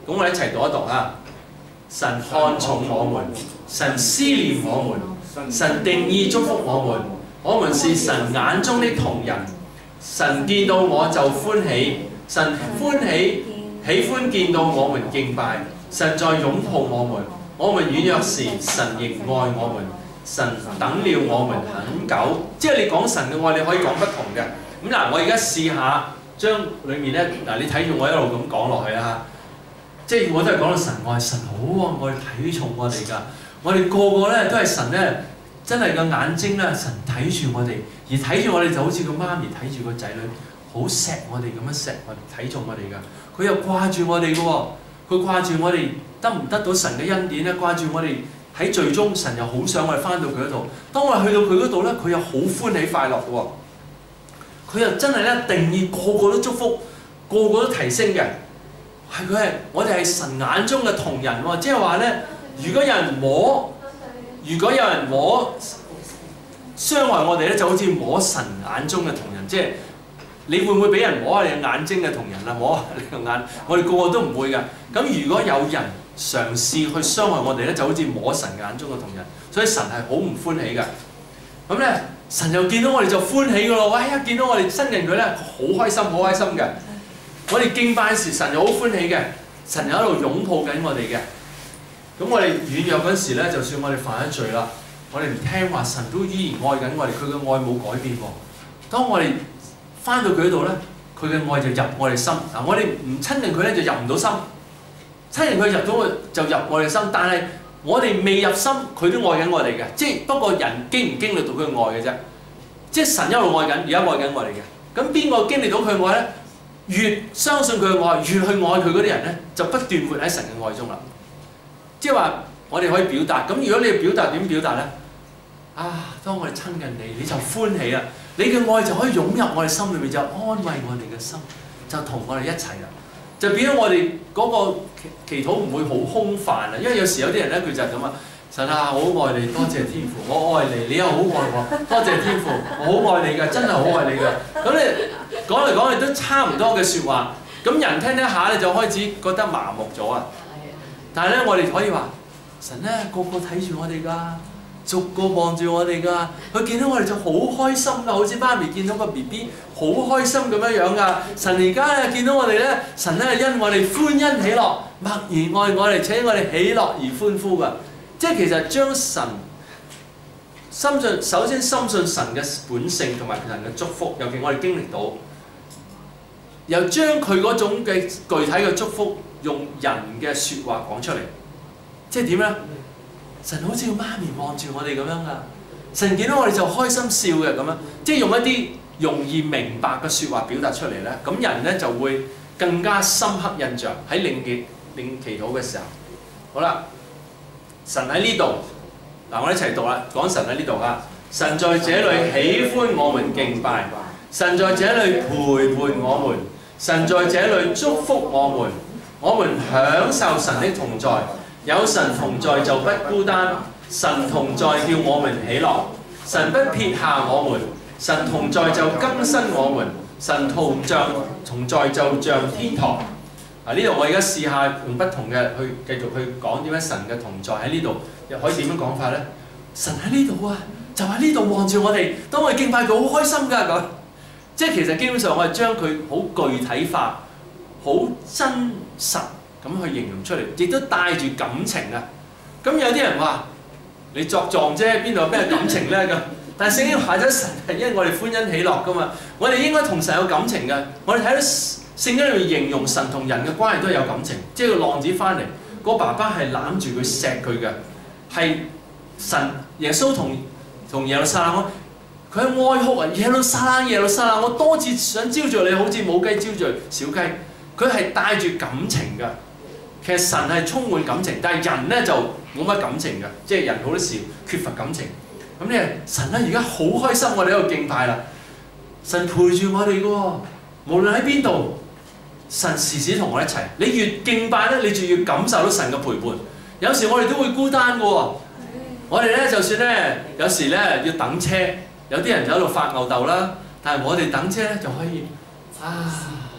Speaker 1: 咁我哋一齊讀一讀啊！神看重我們，神思念我們，神定意祝福我們，我們是神眼中的瞳人。神見到我就歡喜，神歡喜喜歡見到我們敬拜，神在擁抱我們。我們軟弱時，神仍愛我們。神等了我們很久，即係你講神嘅愛，你可以講不同嘅。咁嗱，我而家試下將裡面咧嗱，你睇住我一路咁講落去啊！即係我都係講到神愛，神好啊，我哋睇重我哋㗎。我哋個個咧都係神咧，真係個眼睛咧，神睇住我哋，而睇住我哋就好似個媽咪睇住個仔女，好錫我哋咁樣錫我哋，睇重我哋㗎。佢又掛住我哋㗎喎，佢掛住我哋得唔得到神嘅恩典咧？掛住我哋。喺最終，神又好想我哋翻到佢嗰度。當我哋去到佢嗰度咧，佢又好歡喜快樂嘅喎。佢又真係咧定義個個都祝福，個個都提升嘅。係佢係我哋係神眼中嘅瞳人喎，即係話咧，如果有人摸，如果有人摸傷害我哋咧，就好似摸神眼中嘅瞳人。即係你會唔會俾人摸下你眼睛嘅瞳人啊？摸下你個眼，我哋個個都唔會㗎。咁如果有人嘗試去傷害我哋咧，就好似摸神眼中嘅瞳人，所以神係好唔歡喜嘅。咁咧，神又見到我哋就歡喜㗎咯。哇！一見到我哋親近佢咧，好開心，好開心嘅。我哋敬拜時，神又好歡喜嘅，神又喺度擁抱緊我哋嘅。咁我哋軟弱嗰時咧，就算我哋犯咗罪啦，我哋唔聽話，神都依然愛緊我哋，佢嘅愛冇改變喎。當我哋翻到佢度咧，佢嘅愛就入我哋心。嗱，我哋唔親近佢咧，就入唔到心。親近佢入到就入我哋心，但係我哋未入心，佢都愛緊我哋嘅。即係不過人經唔經歷到佢愛嘅啫。即係神一路愛緊，而家愛緊我哋嘅。咁邊個經歷到佢愛咧？越相信佢嘅愛，越去愛佢嗰啲人咧，就不斷活喺神嘅愛中啦。即係話我哋可以表達。咁如果你要表達點表達咧？啊，當我哋親近你，你就歡喜啦。你嘅愛就可以湧入我哋心裏面，就安慰我哋嘅心，就同我哋一齊啦。就變咗我哋嗰個祈禱唔會好空泛啊，因為有時有啲人咧佢就係咁啊，神啊，我好愛你，多謝天父，我愛你，你又好愛我，多謝天父，我好愛你㗎，真係好愛你㗎。咁你講嚟講去都差唔多嘅説話，咁人聽聽下咧就開始覺得麻木咗啊。但係咧我哋可以話，神咧個個睇住我哋㗎。逐個望住我哋㗎，佢見到我哋就好開心㗎，好似媽咪見到個 B B 好開心咁樣樣㗎。神而家咧見到我哋咧，神咧因我哋歡欣喜樂，默然愛我哋，且我哋喜樂而歡呼㗎。即係其實將神深信，首先深信神嘅本性同埋神嘅祝福，尤其我哋經歷到，又將佢嗰種嘅具體嘅祝福用人嘅説話講出嚟，即係點咧？神好似個媽咪望住我哋咁樣㗎，神見到我哋就開心笑嘅咁樣，即係用一啲容易明白嘅説話表達出嚟咧，咁人咧就會更加深刻印象喺領祈領祈禱嘅時候。好啦，神喺呢度，嗱我哋一齊讀啦，講神喺呢度啊，神在這裏喜歡我們敬拜，神在這裏陪伴我們，神在這裏祝福我們，我們享受神的同在。有神同在就不孤單，神同在叫我們喜樂，神不撇下我們，神同在就更新我們，神同像同在就像天堂。啊！呢度我而家試下用不同嘅去繼續去講點解神嘅同在喺呢度，又可以點樣講法咧？神喺呢度啊，就喺呢度望住我哋，當我哋敬拜佢好開心㗎咁。即係其實基本上我係將佢好具體化、好真實咁去形容出嚟，亦都帶住感情啊！咁有啲人話：你作狀啫，邊度有咩感情咧？咁，但係聖經話咗神係因為我哋歡欣喜樂噶嘛，我哋應該同神有感情嘅。我哋睇到聖經裏面形容神同人嘅關係都係有感情，即係個浪子翻嚟，個爸爸係攬住佢錫佢嘅，係神耶穌同同耶路撒冷，佢喺哀哭啊！耶路撒冷，耶路撒冷，我多次想招聚你，好似母雞招聚小雞，佢係帶住感情㗎。其實神係充滿感情，但係人咧就冇乜感情嘅，即係人好多時缺乏感情。咁咧神咧而家好開心，我哋喺度敬拜啦。神陪住我哋嘅喎，無論喺邊度，神時時同我一齊。你越敬拜咧，你就越感受到神嘅陪伴。有時我哋都會孤單嘅喎。我哋咧就算咧，有時咧要等車，有啲人就喺度發吽哣啦。但係我哋等車咧就可以啊，等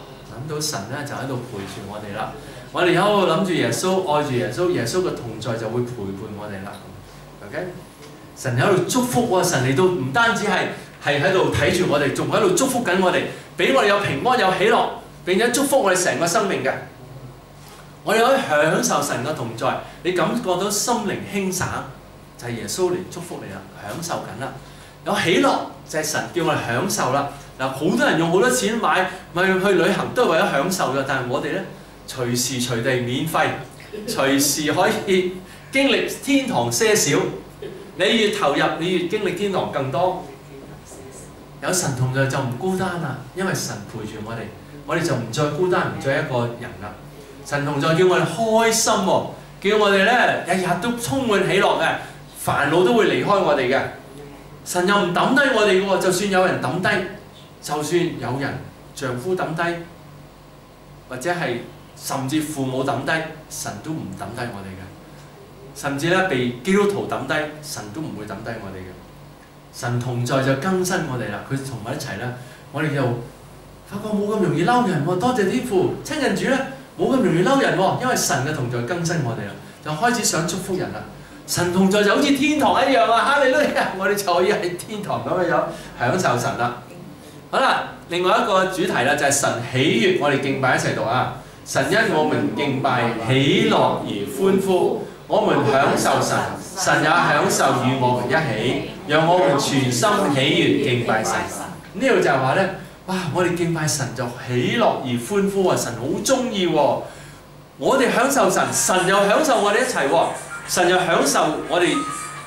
Speaker 1: 到神咧就喺度陪住我哋啦。我哋喺度諗住耶穌，愛住耶穌，耶穌嘅同在就會陪伴我哋啦。OK， 神喺度祝福喎，神嚟到唔單止係係喺度睇住我哋，仲喺度祝福緊我哋，俾我哋有平安有喜樂，並且祝福我哋成個生命嘅。我哋可以享受神嘅同在，你感覺到心靈輕省，就係耶穌嚟祝福你啦，享受緊啦。有喜樂就係神叫我哋享受啦。嗱，好多人用好多錢買咪去旅行都係為咗享受嘅，但係我哋咧隨時隨地免費，隨時可以經歷天堂些少。你越投入，你越經歷天堂更多。有神同在就唔孤單啦，因為神陪住我哋，我哋就唔再孤單，唔再一個人啦。神同在叫我哋開心喎，叫我哋咧日日都充滿喜樂嘅，煩惱都會離開我哋嘅。神又唔抌低我哋嘅喎，就算有人抌低，就算有人丈夫抌低，或者係甚至父母抌低，神都唔抌低我哋嘅。甚至咧被基督徒抌低，神都唔會抌低我哋嘅。神同在就更新我哋啦，佢同埋一齊啦，我哋就發覺冇咁容易嬲人喎。多謝天父，親近主咧冇咁容易嬲人喎，因為神嘅同在更新我哋啦，就開始想祝福人啦。神同在就好似天堂一樣啊！哈利路亞，我哋就可以喺天堂咁樣樣享受神啦。好啦，另外一個主題啦，就係神喜悅，我哋敬拜一齊讀啊！神因我們敬拜喜樂而歡呼，我們享受神，神也享受與我們一起，讓我們全心喜悅敬拜神。呢度就係話咧，哇！我哋敬拜神就喜樂而歡呼啊！神好中意喎，我哋享受神，神又享受我哋一齊喎。神又享受我哋，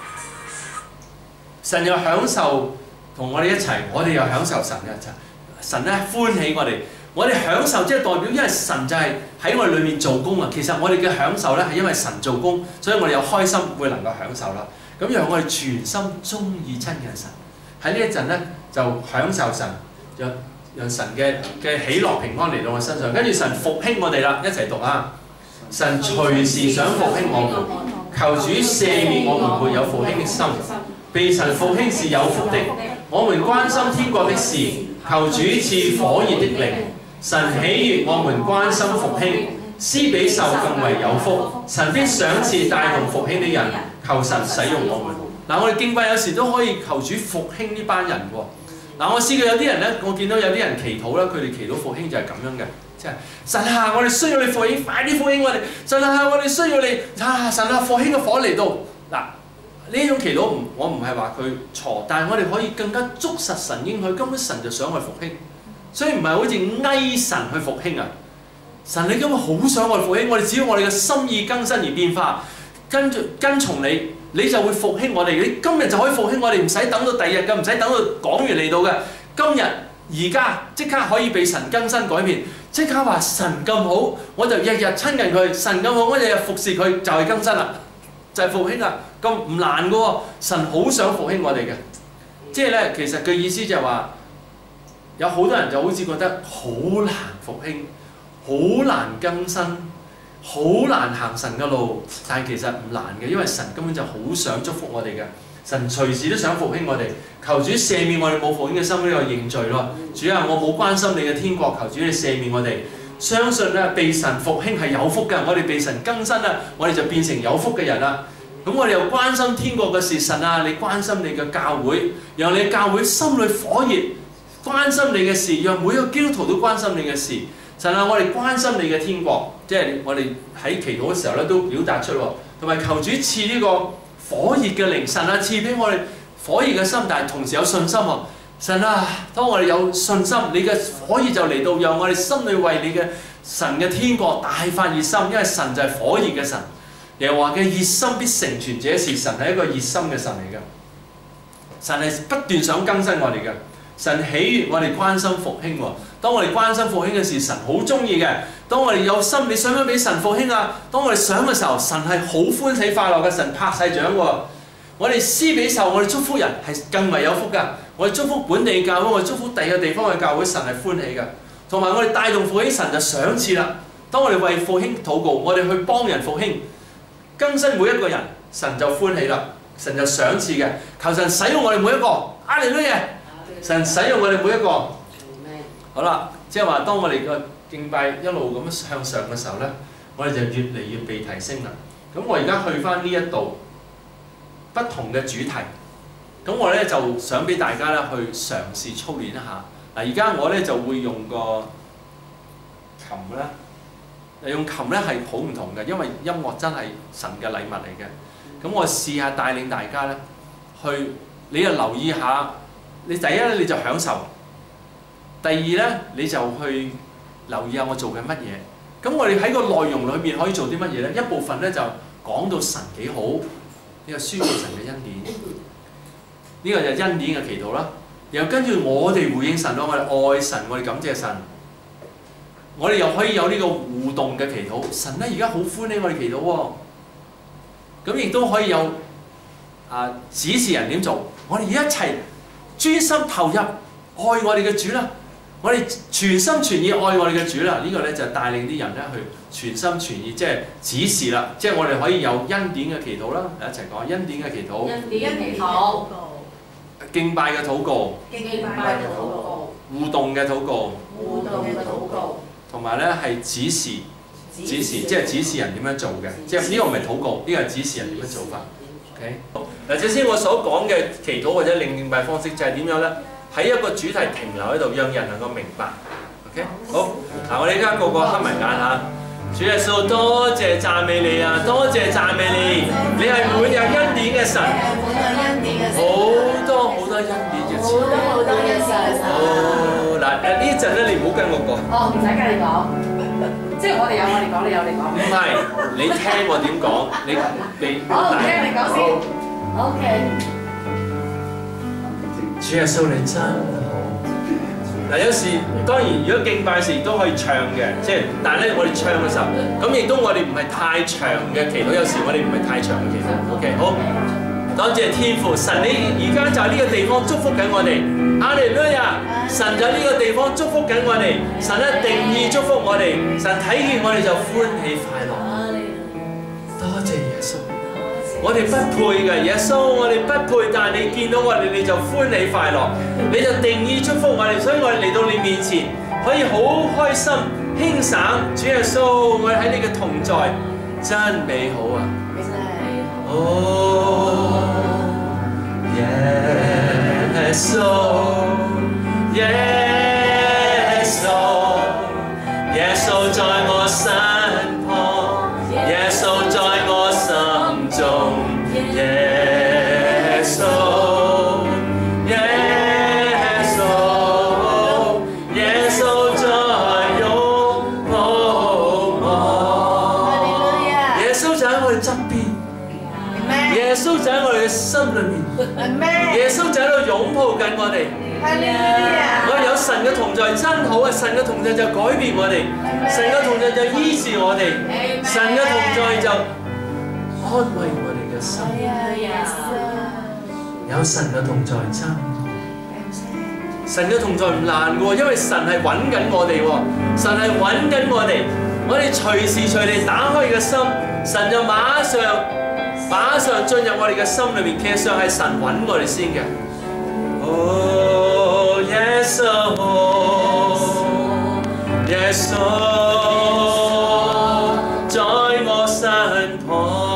Speaker 1: 神又享受同我哋一齊，我哋又享受神嘅一齊。神咧歡喜我哋，我哋享受即係代表，因為神就係喺我哋裏面做工啊。其實我哋嘅享受咧係因為神做工，所以我哋有開心會能夠享受啦。咁讓我哋全心中意親近神，喺呢一陣咧就享受神，讓讓神嘅嘅喜樂平安嚟到我身上，跟住神復興我哋啦，一齊讀啊！神隨時想復興我們。求主赦免我們沒有復興的心，被神復興是有福的。我們關心天國的事，求主賜火熱的靈。神喜悅我們關心復興，施比受更為有福。神必賞賜帶動復興的人，求神使用我們。嗱，我哋敬拜有時都可以求主復興呢班人喎。嗱，我試過有啲人咧，我見到有啲人祈禱啦，佢哋祈禱復興就係咁樣嘅。即係神啊！我哋需要你復興，快啲復興我哋！神啊！我哋需要你啊！神啊！復興嘅火嚟到嗱，呢種祈禱唔，我唔係話佢錯，但係我哋可以更加捉實神應許，根本神就想我哋復興，所以唔係好似哀神去復興啊！神你根本好想我哋復興，我哋只要我哋嘅心意更新而變化，跟住跟從你，你就會復興我哋。你今日就可以復興我哋，唔使等到第二日嘅，唔使等到講完嚟到嘅，今日。而家即刻可以被神更新改變，即刻話神咁好，我就日日親近佢；神咁好，我日日服侍佢，就係更新啦，就係復興啦。咁唔難嘅喎，神好想復興我哋嘅。即係咧，其實嘅意思就係話，有好多人就好似覺得好難復興，好難更新，好難行神嘅路，但係其實唔難嘅，因為神根本就好想祝福我哋嘅。神隨時都想復興我哋，求主赦免我哋冇復興嘅心，呢個認罪咯。主啊，我冇關心你嘅天國，求主你赦免我哋。相信咧，被神復興係有福嘅，我哋被神更新啦，我哋就變成有福嘅人啦。咁我哋又關心天國嘅事，神啊，你關心你嘅教會，讓你嘅教會心裏火熱，關心你嘅事，讓每一個基督徒都關心你嘅事。神啊，我哋關心你嘅天國，即係我哋喺祈禱嘅時候咧都表達出喎，同埋求主賜呢個火熱嘅靈，神啊，賜俾我哋火熱嘅心，但係同時有信心喎。神啊，當我哋有信心，你嘅火熱就嚟到，讓我哋心裏為你嘅神嘅天國大發熱心，因為神就係火熱嘅神。耶和華嘅熱心必成全這事，神係一個熱心嘅神嚟嘅。神係不斷想更新我哋嘅，神喜悅我哋關心復興喎。當我哋關心復興嘅事，神好中意嘅。當我哋有心，你想唔想俾神復興啊？當我哋想嘅時候，神係好歡喜快樂嘅，神拍晒掌喎。我哋施比受，我哋祝福人係更為有福㗎。我哋祝福本地教會，我哋祝福第二個地方嘅教會，神係歡喜㗎。同埋我哋帶動復興，神就賞賜啦。當我哋為復興禱告，我哋去幫人復興，更新每一個人，神就歡喜啦，神就賞賜嘅。求神使用我哋每一個，阿利路亞！神使用我哋每一個。好啦，即係話當我哋嘅敬拜一路咁向上嘅時候咧，我哋就越嚟越被提升啦。咁我而家去翻呢一度不同嘅主題，咁我咧就想俾大家咧去嘗試操練一下。嗱，而家我咧就會用個琴啦，用琴咧係好唔同嘅，因為音樂真係神嘅禮物嚟嘅。咁我試下帶領大家咧去，你就留意下，你第一咧你就享受，第二咧你就去留意下我做緊乜嘢。咁我哋喺個內容裏面可以做啲乜嘢咧？一部分咧就講到神幾好，呢個宣告神嘅恩典，呢個就係恩典嘅祈禱啦。然後跟住我哋回應神咯，我哋愛神，我哋感謝神，我哋又可以有呢個互動嘅祈禱。神咧而家好歡喜我哋祈禱喎，咁亦都可以有啊指示人點做。我哋一齊專心投入愛我哋嘅主啦，我哋全心全意愛我哋嘅主啦。呢個咧就係帶領啲人咧去全心全意，即係指示啦，即係我哋可以有恩典嘅祈禱啦，一齊講恩典嘅祈禱。
Speaker 2: 恩典嘅祈禱。
Speaker 1: 敬拜嘅禱告，
Speaker 2: 敬拜嘅禱告，
Speaker 1: 互動嘅禱告，
Speaker 2: 互動嘅禱告，
Speaker 1: 同埋咧係指示，指示即係指示人點樣做嘅，即係呢個唔係禱告，呢個係指示人點樣做法。OK， 嗱，首先我所講嘅祈禱或者領敬拜方式就係點樣咧？喺一個主題停留喺度，讓人能夠明白。OK， 好，嗱，我哋而家個個黑埋眼嚇。主耶穌，多謝讚美你啊！多謝讚美你，你係滿有恩典嘅神，
Speaker 2: 滿有恩典嘅神，
Speaker 1: 好多好多恩典嘅神，
Speaker 2: 好多好多恩典嘅神。
Speaker 1: 哦，嗱，誒呢陣咧，你唔好跟我講。
Speaker 2: 哦，唔使跟你講，即係我哋有我哋講，你有你講。
Speaker 1: 唔係，你聽我點講，你你
Speaker 2: 好，聽你講先。OK。
Speaker 1: 主耶穌你真好。嗱，有時當然，如果敬拜時都可以唱嘅，即係，但係咧，我哋唱嘅時候，咁亦都我哋唔係太長嘅祈禱，有時我哋唔係太長嘅祈禱。OK， 好，多謝天父，神你而家就喺呢個地方祝福緊我哋，哈利路亞！神就喺呢個地方祝福緊我哋，神咧定意祝福我哋，神睇見我哋就歡喜快樂。多謝耶穌。我哋不配嘅，耶穌，我哋不配，但係你見到我哋，你就歡喜快樂，你就定意祝福我哋，所以我哋嚟到你面前，可以好開心、輕省。主耶穌，我哋喺你嘅同在，真美好啊！哦，耶穌，耶穌，耶穌在我身旁，耶穌在我心中。耶穌，耶穌，耶穌在擁抱我。耶穌就喺我哋側邊，耶穌就喺我哋嘅心裏面，耶穌就喺度擁抱緊我哋。我哋有神嘅同在真好啊！神嘅同在就改變我哋，神嘅同在就醫治我哋，神嘅同在就安慰我哋嘅心。有神嘅同在真，神嘅同在唔難嘅喎，因為神係揾緊我哋喎，神係揾緊我哋，我哋隨時隨地打開嘅心，神就馬上馬上進入我哋嘅心裏面。其實上係神揾我哋先嘅。哦，耶穌，耶穌在我身旁。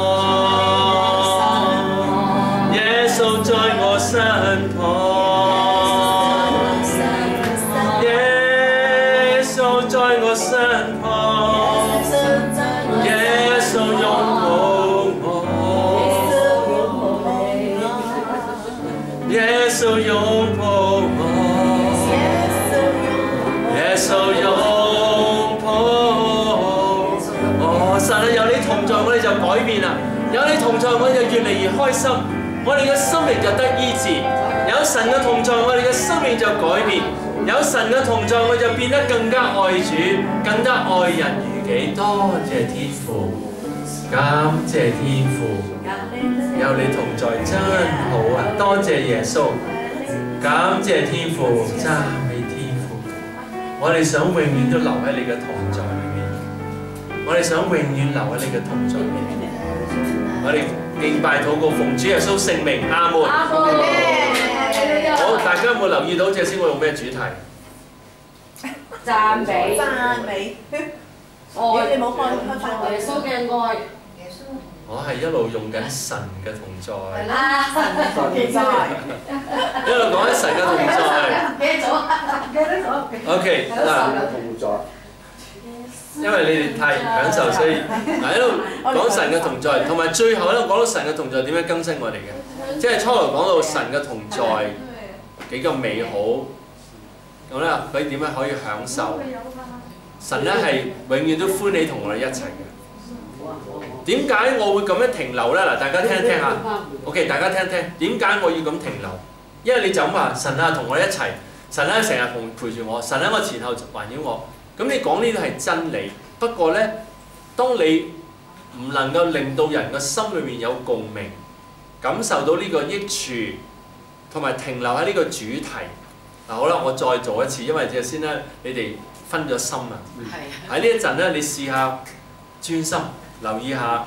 Speaker 1: 在我身旁，耶穌在我身旁，耶穌擁抱我，耶穌擁抱我，耶穌擁抱我。神啊，有你同在，我哋就改變啦；有你同在，我哋就越嚟越開心。我哋嘅生命就得醫治，有神嘅同在，我哋嘅生命就改變；有神嘅同在，我就變得更加愛主，更加愛人如己。多謝天父，感謝天父，有你同在真好啊！多謝耶穌，感謝天父，讚美天父。我哋想永遠都留喺你嘅同在裏面，我哋想永遠留喺你嘅同在裏面。我哋敬拜禱告，奉主耶穌聖名，阿門。阿門。好，大家有冇留意到隻先我用咩主題？
Speaker 2: 讚美
Speaker 3: 讚美。
Speaker 2: 愛，
Speaker 3: 你冇開開翻
Speaker 2: 耶穌嘅愛。
Speaker 3: 耶穌。
Speaker 1: 我係一路用緊神嘅同在，
Speaker 3: 係啦，神嘅同在。
Speaker 1: 一路講緊神嘅同在。
Speaker 2: 記得咗，記得咗。
Speaker 1: OK 嗱，因為你哋太享受，所以嗱一路講神嘅同在，同埋最後咧講到神嘅同在點樣更新我哋嘅，即係初頭講到神嘅同在幾咁美好，咁咧佢點樣可以享受？神咧係永遠都歡喜同我哋一齊嘅。點解我會咁樣停留咧？嗱，大家聽一聽下。OK， 大家聽一聽，點解我要咁停留？因為你就咁話，神啊同我哋一齊，神咧成日同陪住我，神喺我前後環繞我。咁你講呢啲係真理，不過咧，當你唔能夠令到人嘅心裏面有共鳴，感受到呢個益處，同埋停留喺呢個主題。嗱，好啦，我再做一次，因為隻先咧，你哋分咗心啊。喺呢一陣咧，你試下專心留意下，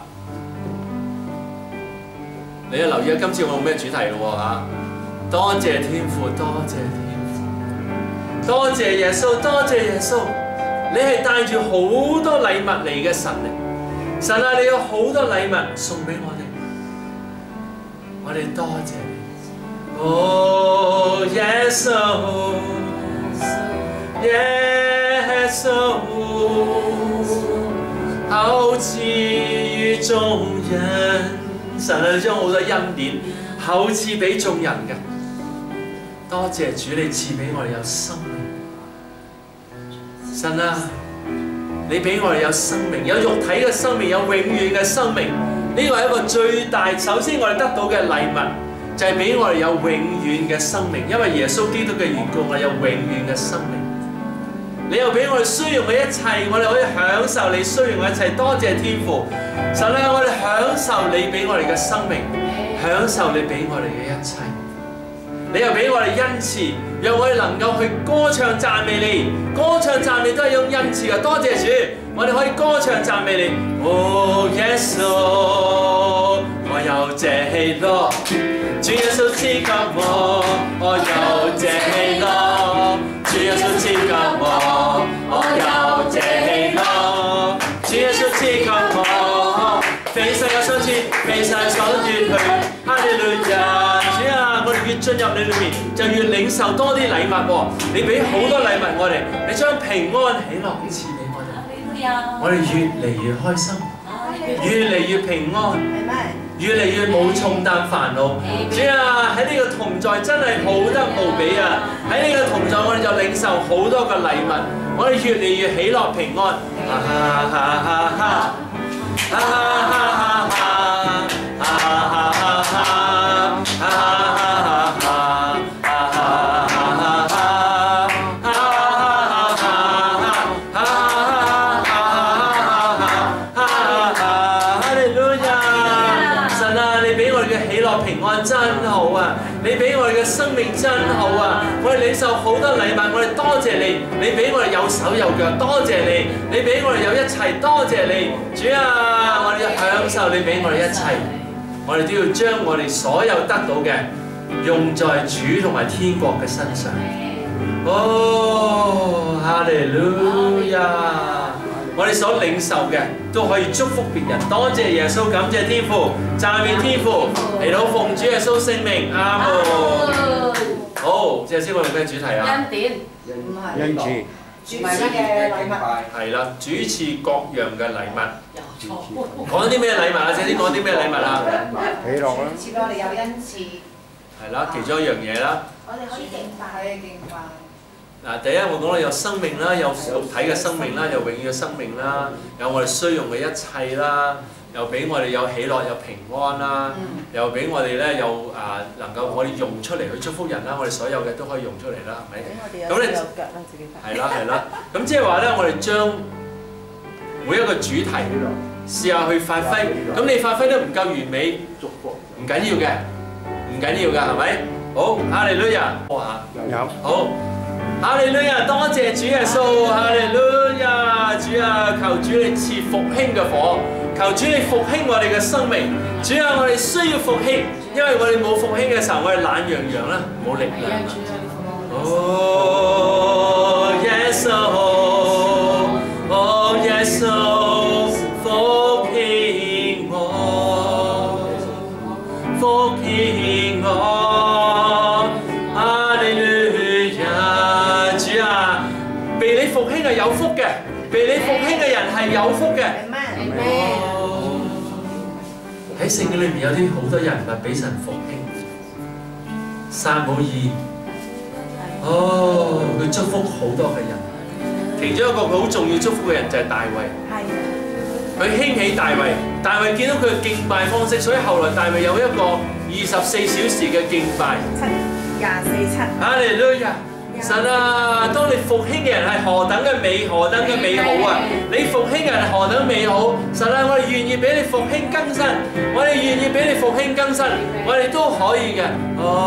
Speaker 1: 你要留意下今次我用咩主題咯喎嚇？多謝天父，多謝天父，多謝耶穌，多謝耶穌。你係帶住好多禮物嚟嘅神嚟，神啊，你有好多禮物送俾我哋，我哋多謝你。哦，耶穌，耶穌，厚賜於眾人，神啊，你將好多恩典厚賜俾眾人嘅，多謝主，你賜俾我哋有生命。神啊，你俾我哋有生命，有肉體嘅生命，有永遠嘅生命。呢個係一個最大，首先我哋得到嘅禮物，就係俾我哋有永遠嘅生命。因為耶穌基督嘅緣故，我哋有永遠嘅生命。你又俾我哋需要嘅一切，我哋可以享受你需要嘅一切。多謝天父，神啊，我哋享受你俾我哋嘅生命，享受你俾我哋嘅一切。你又俾我哋恩賜，讓我哋能夠去歌唱讚美你。歌唱讚美都係用恩賜嘅，多謝主，我哋可以歌唱讚美你。哦，耶穌，我有這喜樂，主耶穌賜給我，我有這喜樂，主耶穌賜給我，我有這喜樂，主耶穌賜給我，非世界所賜，非世界所奪去，哈利路亞。越進入你裏面，就越領受多啲禮物喎。你俾好多禮物我哋，你將平安喜樂賜俾我哋，我哋越嚟越開心，越嚟越平安，越嚟越冇重擔煩惱。主啊，喺呢個同在真係好得無比啊！喺呢個同在，我哋就領受好多個禮物，我哋越嚟越喜樂平安。哈哈哈哈哈！哈哈哈哈哈！哈哈哈哈！真好啊！你俾我哋嘅生命真好啊！我哋領受好多禮物，我哋多謝你。你俾我哋有手有腳，多謝你。你俾我哋有一切，多謝你。主啊，我哋要享受你俾我哋一切，我哋都要將我哋所有得到嘅用在主同埋天國嘅身上。哦，哈利路亞！我哋所領受嘅都可以祝福別人，多謝耶穌，感謝天父，讚美天父，嚟到奉主耶穌聖名，阿門。好，謝師傅用咩主題啊？
Speaker 2: 恩典，
Speaker 3: 唔係
Speaker 4: 恩賜，
Speaker 3: 主賜嘅禮物。
Speaker 1: 係啦，主賜各樣嘅禮物。講啲咩禮物啊？謝師講啲咩禮物啊？
Speaker 4: 喜樂啦，
Speaker 3: 賜俾我哋有恩賜。
Speaker 1: 係啦，其中一樣嘢啦。
Speaker 3: 我哋可以敬拜，可以敬拜。
Speaker 1: 嗱，第一我講到有生命啦，有肉體嘅生命啦，有永遠嘅生命啦，有我哋需用嘅一切啦，又俾我哋有喜樂、有平安啦，又俾我哋咧有啊能夠我哋用出嚟去祝福人啦，我哋所有嘅都可以用出嚟啦，係咪？咁你係啦係啦，咁即係話咧，我哋將每一個主題試下去發揮，咁你發揮得唔夠完美，唔緊要嘅，唔緊要㗎，係咪？好，哈利路亞，
Speaker 4: 有
Speaker 1: 好。哈利路亞，多謝主耶穌，哈利路亞，主啊，求主你賜復興嘅火，求主你復興我哋嘅生命，主啊，我哋需要復興，因為我哋冇復興嘅時候，我哋懶洋洋啦，冇力量。哦，耶穌。 穌，哦耶穌，復興我，復興我，哈利路亞！主啊，被你復興係有福嘅，被你復興嘅人係有福嘅。喺聖經裏面有啲好多人物俾神復興，撒母耳，哦，佢祝福好多嘅人，其中一個佢好重要祝福嘅人就係大衛。佢興起大衛，大衛見到佢嘅敬拜方式，所以後來大衛有一個二十四小時嘅敬拜。
Speaker 3: 七廿四七。
Speaker 1: 哈利路亞！神啊，當你復興嘅人係何等嘅美，何等嘅美好啊！你復興嘅人係何等美好，神啊，我哋願意俾你復興更新，我哋願意俾你復興更新，我哋都可以嘅。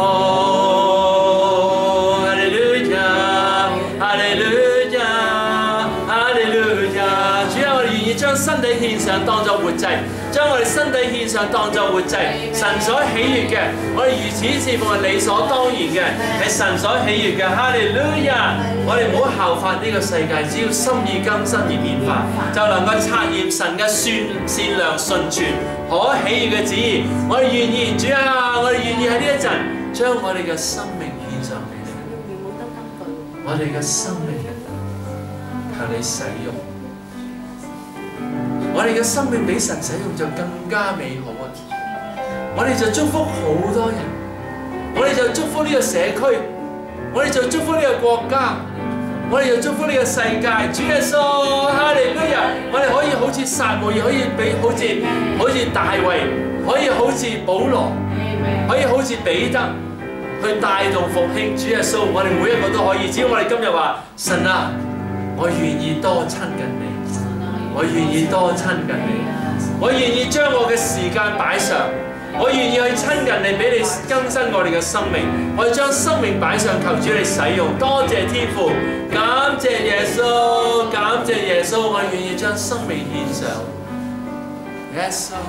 Speaker 1: 哦，哈利路亞，哈利路亞，哈利路亞！主啊，我哋願意將身體獻上當作活祭，將我哋身體獻上當作活祭，神所喜悅嘅，我哋如此侍奉係理所當然嘅，係神所喜悅嘅。哈利路亞！我哋唔好效法呢個世界，只要心意更新而變化，就能夠察驗神嘅善善良、純全、可喜悅嘅旨意。我哋願意，主啊，我哋願意喺呢一陣將我哋嘅生命獻上俾你。我哋嘅生命求你使用。我哋嘅生命俾神使用就更加美好啊！我哋就祝福好多人，我哋就祝福呢個社區，我哋就祝福呢個國家，我哋就祝福呢個世界。主耶穌，哈利路亞！我哋可以好似撒母耳，可以俾好似好似大衛，可以好似保羅，可以好似彼得去帶動復興。主耶穌，我哋每一個都可以。只要我哋今日話神啊，我願意多親近你。我願意多親近你，我願意將我嘅時間擺上，我願意去親近你，俾你更新我哋嘅生命。我要將生命擺上，求主你使用。多謝天父，感謝耶穌，感謝耶穌，我願意將生命獻上。耶穌，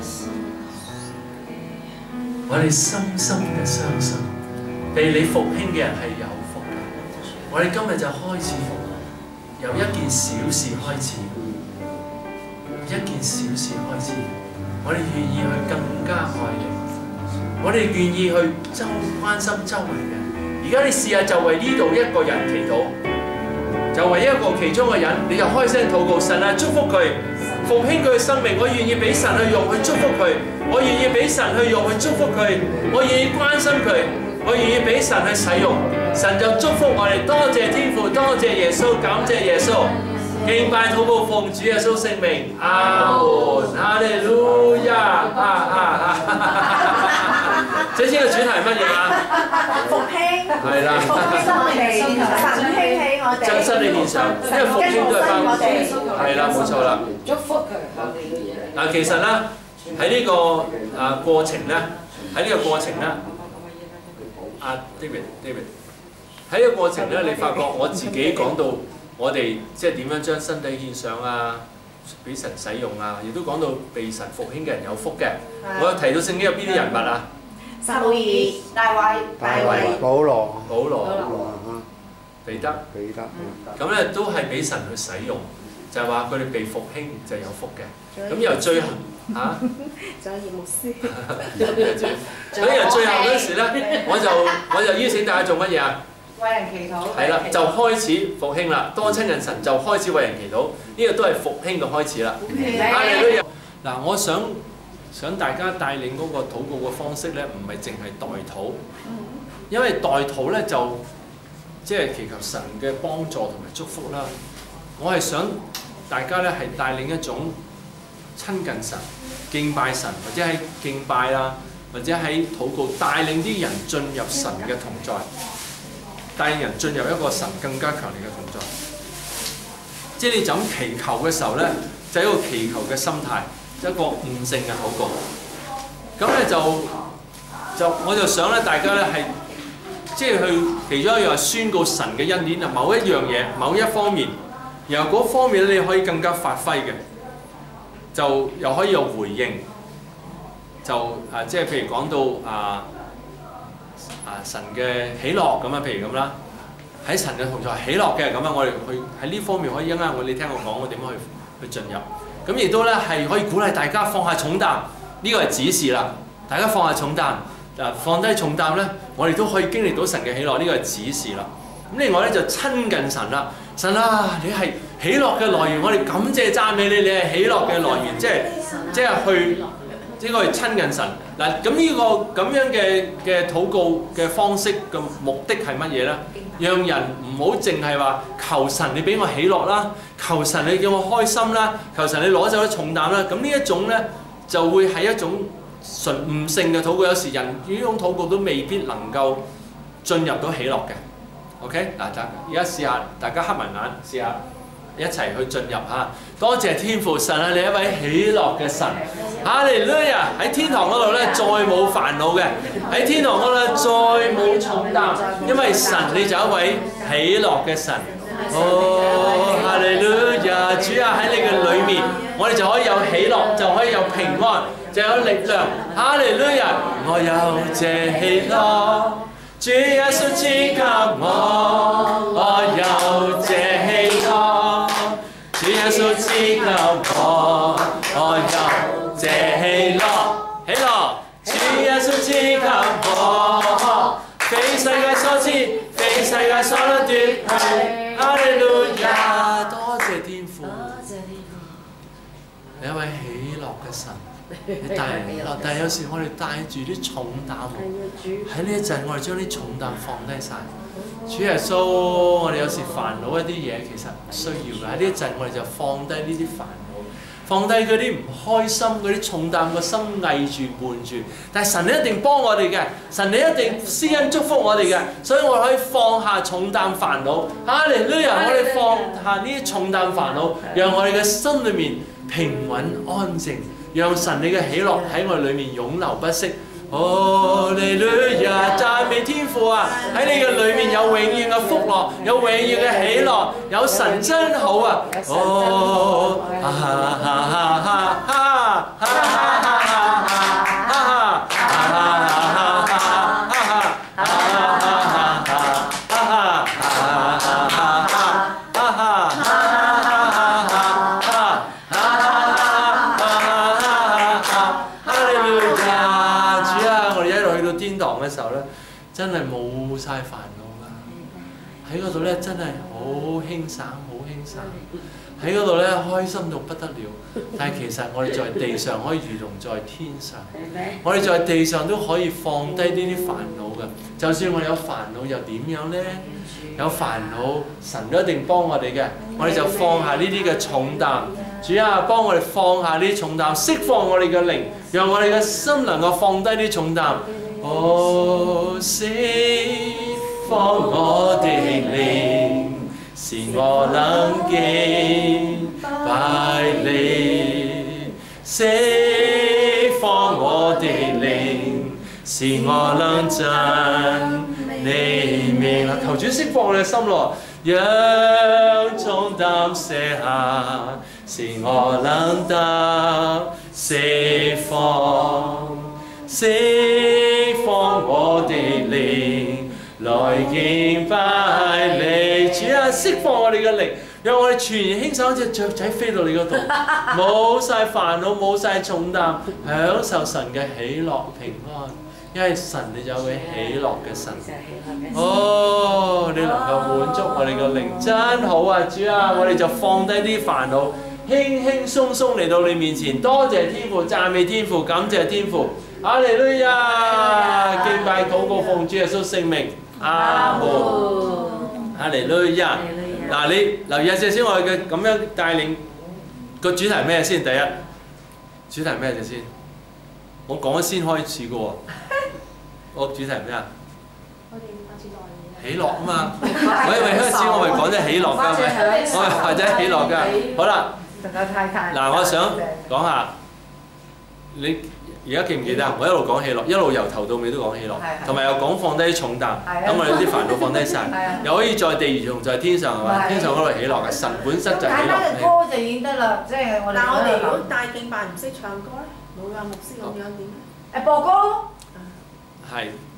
Speaker 1: 我哋深深嘅相信，被你復興嘅人係有福嘅。我哋今日就開始復興，由一件小事開始。一件小事開始，我哋願意去更加愛你，我哋願意去周關心周圍嘅人。而家你試下就為呢度一個人祈禱，就為一個其中嘅人，你就開聲禱告，神啊，祝福佢，復興佢嘅生命。我願意俾神去用去祝福佢，我願意俾神去用去祝福佢，我願意關心佢，我願意俾神去使用。神就祝福我哋，多謝天父，多謝耶穌，感謝耶穌。敬拜禱告奉主耶穌聖名，阿門，哈利路亞，啊啊啊！這次嘅主題係乜嘢啊？
Speaker 3: 復興，
Speaker 1: 係啦，
Speaker 3: 復興我哋，神興起我哋，
Speaker 1: 將身體獻上，因為復興都係包括，係啦，冇錯啦。
Speaker 2: 祝福佢，我哋嘅嘢。
Speaker 1: 嗱，其實咧喺呢個啊過程咧，喺呢個過程咧，阿 David，David 喺呢個過程咧，你發覺我自己講到。我哋即係點樣將身體獻上啊，俾神使用啊，亦都講到被神復興嘅人有福嘅。我有提到聖經有邊啲人物啊？
Speaker 3: 撒母耳、大衛、
Speaker 4: 大衛、保羅、
Speaker 1: 保羅、彼得、
Speaker 4: 彼得，
Speaker 1: 咁咧都係俾神去使用，就係話佢哋被復興就有福嘅。咁由最後嚇，
Speaker 3: 仲有葉牧師，
Speaker 1: 所以由最後嗰時咧，我就我就邀請大家做乜嘢啊？
Speaker 2: 為人祈禱，
Speaker 1: 係啦，就開始復興啦，多親近神就開始為人祈禱，呢個都係復興嘅開始啦。嗱，我想想大家帶領嗰個禱告嘅方式咧，唔係淨係代禱，因為代禱咧就即係祈求神嘅幫助同埋祝福啦。我係想大家咧係帶領一種親近神、敬拜神，或者喺敬拜啦，或者喺禱告帶領啲人進入神嘅同在。帶人進入一個神更加強烈嘅同在，即係你就咁祈求嘅時候咧，就係一個祈求嘅心態，一個悟性嘅禱告。咁咧就就我就想咧，大家咧係即係去其中一樣係宣告神嘅恩典啊，某一樣嘢、某一方面，然後嗰方面咧你可以更加發揮嘅，就又可以有回應，就啊即係譬如講到啊。啊！神嘅喜樂咁啊，譬如咁啦， 喺神嘅同在喜樂嘅咁樣，我哋去喺呢方面可以一陣間我你聽我講我點樣去去進入。咁亦都咧係可以鼓勵大家放下重擔，呢個係指示啦。大家放下重擔，嗱放低重擔咧，我哋都可以經歷到神嘅喜樂，呢個係指示啦。咁另外咧就親近神啦，神啊，你係喜樂嘅來源，我哋感謝讚美你，你係喜樂嘅來源，即係即係去呢個係親近神。嗱咁呢個咁樣嘅嘅禱告嘅方式嘅目的係乜嘢咧？讓人唔好淨係話求神你俾我喜樂啦，求神你叫我開心啦，求神你攞走啲重擔啦。咁呢一種咧就會係一種純悟性嘅禱告，有時人呢種禱告都未必能夠進入到喜樂嘅。OK 嗱，而家試下大家黑埋眼試下一齊去進入嚇。多謝天父神啊，你一位喜樂嘅神。哈利路亞！喺天堂嗰度咧，再冇煩惱嘅；喺天堂嗰度咧，再冇重擔，因為神你就一位喜樂嘅神。哦，哈利路亞！主啊，喺你嘅裏面，我哋就可以有喜樂，就可以有平安，就有力量。哈利路亞！我有這喜樂，主耶穌賜給我，我有這喜樂，主耶穌賜給我，我有。這喜樂，喜樂，主耶穌賜給我，非世界所賜，非世界所能奪去。哈利路亞，多謝天父，你一位喜樂嘅神，你帶人喜樂，但係有時我哋帶住啲重擔喎，喺呢一陣我哋將啲重擔放低晒。主耶穌，我哋有時煩惱一啲嘢其實唔需要嘅，喺呢一陣我哋就放低呢啲煩惱。放低嗰啲唔開心嗰啲重擔，個心翳住絆住，但係神你一定幫我哋嘅，神你一定施恩祝福我哋嘅，所以我哋可以放下重擔煩惱。哈利路亞！我哋放下呢啲重擔煩惱，讓我哋嘅心裏面平穩安靜，讓神你嘅喜樂喺我哋裏面永流不息。哦，利路亞！讚美天父啊！喺你嘅裏面有永遠嘅福樂，有永遠嘅喜樂，有神真好啊！哦，哈哈哈哈哈哈哈哈哈嘅時候咧，真係冇晒煩惱㗎。喺嗰度咧，真係好輕省，好輕省。喺嗰度咧，開心到不得了。但係其實我哋在地上可以如同在天上，我哋在地上都可以放低呢啲煩惱㗎。就算我哋有煩惱又點樣咧？有煩惱，神都一定幫我哋嘅。我哋就放下呢啲嘅重擔。主啊，幫我哋放下呢啲重擔，釋放我哋嘅靈，讓我哋嘅心能夠放低啲重擔。哦，釋放我的靈，使我能敬拜你。釋放我的靈，使我能真你名。求主釋放我哋嘅心咯，讓重擔卸下，使我能得釋放。釋放我的靈，來敬拜你。主啊，釋放我哋嘅靈，讓我哋全然輕手，好似雀仔飛到你嗰度，冇晒煩惱，冇晒重擔，享受神嘅喜樂平安。因為神你有位喜樂嘅神，哦，你能夠滿足我哋嘅靈，真好啊！主啊，我哋就放低啲煩惱，輕輕鬆鬆嚟到你面前，多謝天父，讚美天父，感謝天父。哈利路亞！敬拜禱告奉主耶穌聖名，阿門。哈利路亞！嗱，你留意下先，我哋嘅咁樣帶領個主題咩先？第一主題咩先？我講咗先開始嘅喎。個主題咩啊？
Speaker 3: 我哋發自內
Speaker 1: 喜樂啊嘛！我以為開始我咪講咗喜樂㗎，咪我係或者喜樂㗎。好啦，嗱，我想講下你。而家記唔記得啊？我一路講喜樂，一路由頭到尾都講喜樂，同埋又講放低啲重擔，等我哋啲煩惱放低晒，又可以在地如同在天上係嘛？天上嗰度喜樂嘅神本身就係喜樂。
Speaker 5: 簡單嘅歌就已經得啦，即係我哋。
Speaker 3: 但我哋如果帶敬拜唔識唱歌咧，冇有牧師咁樣點咧？
Speaker 5: 誒播歌咯。
Speaker 1: 係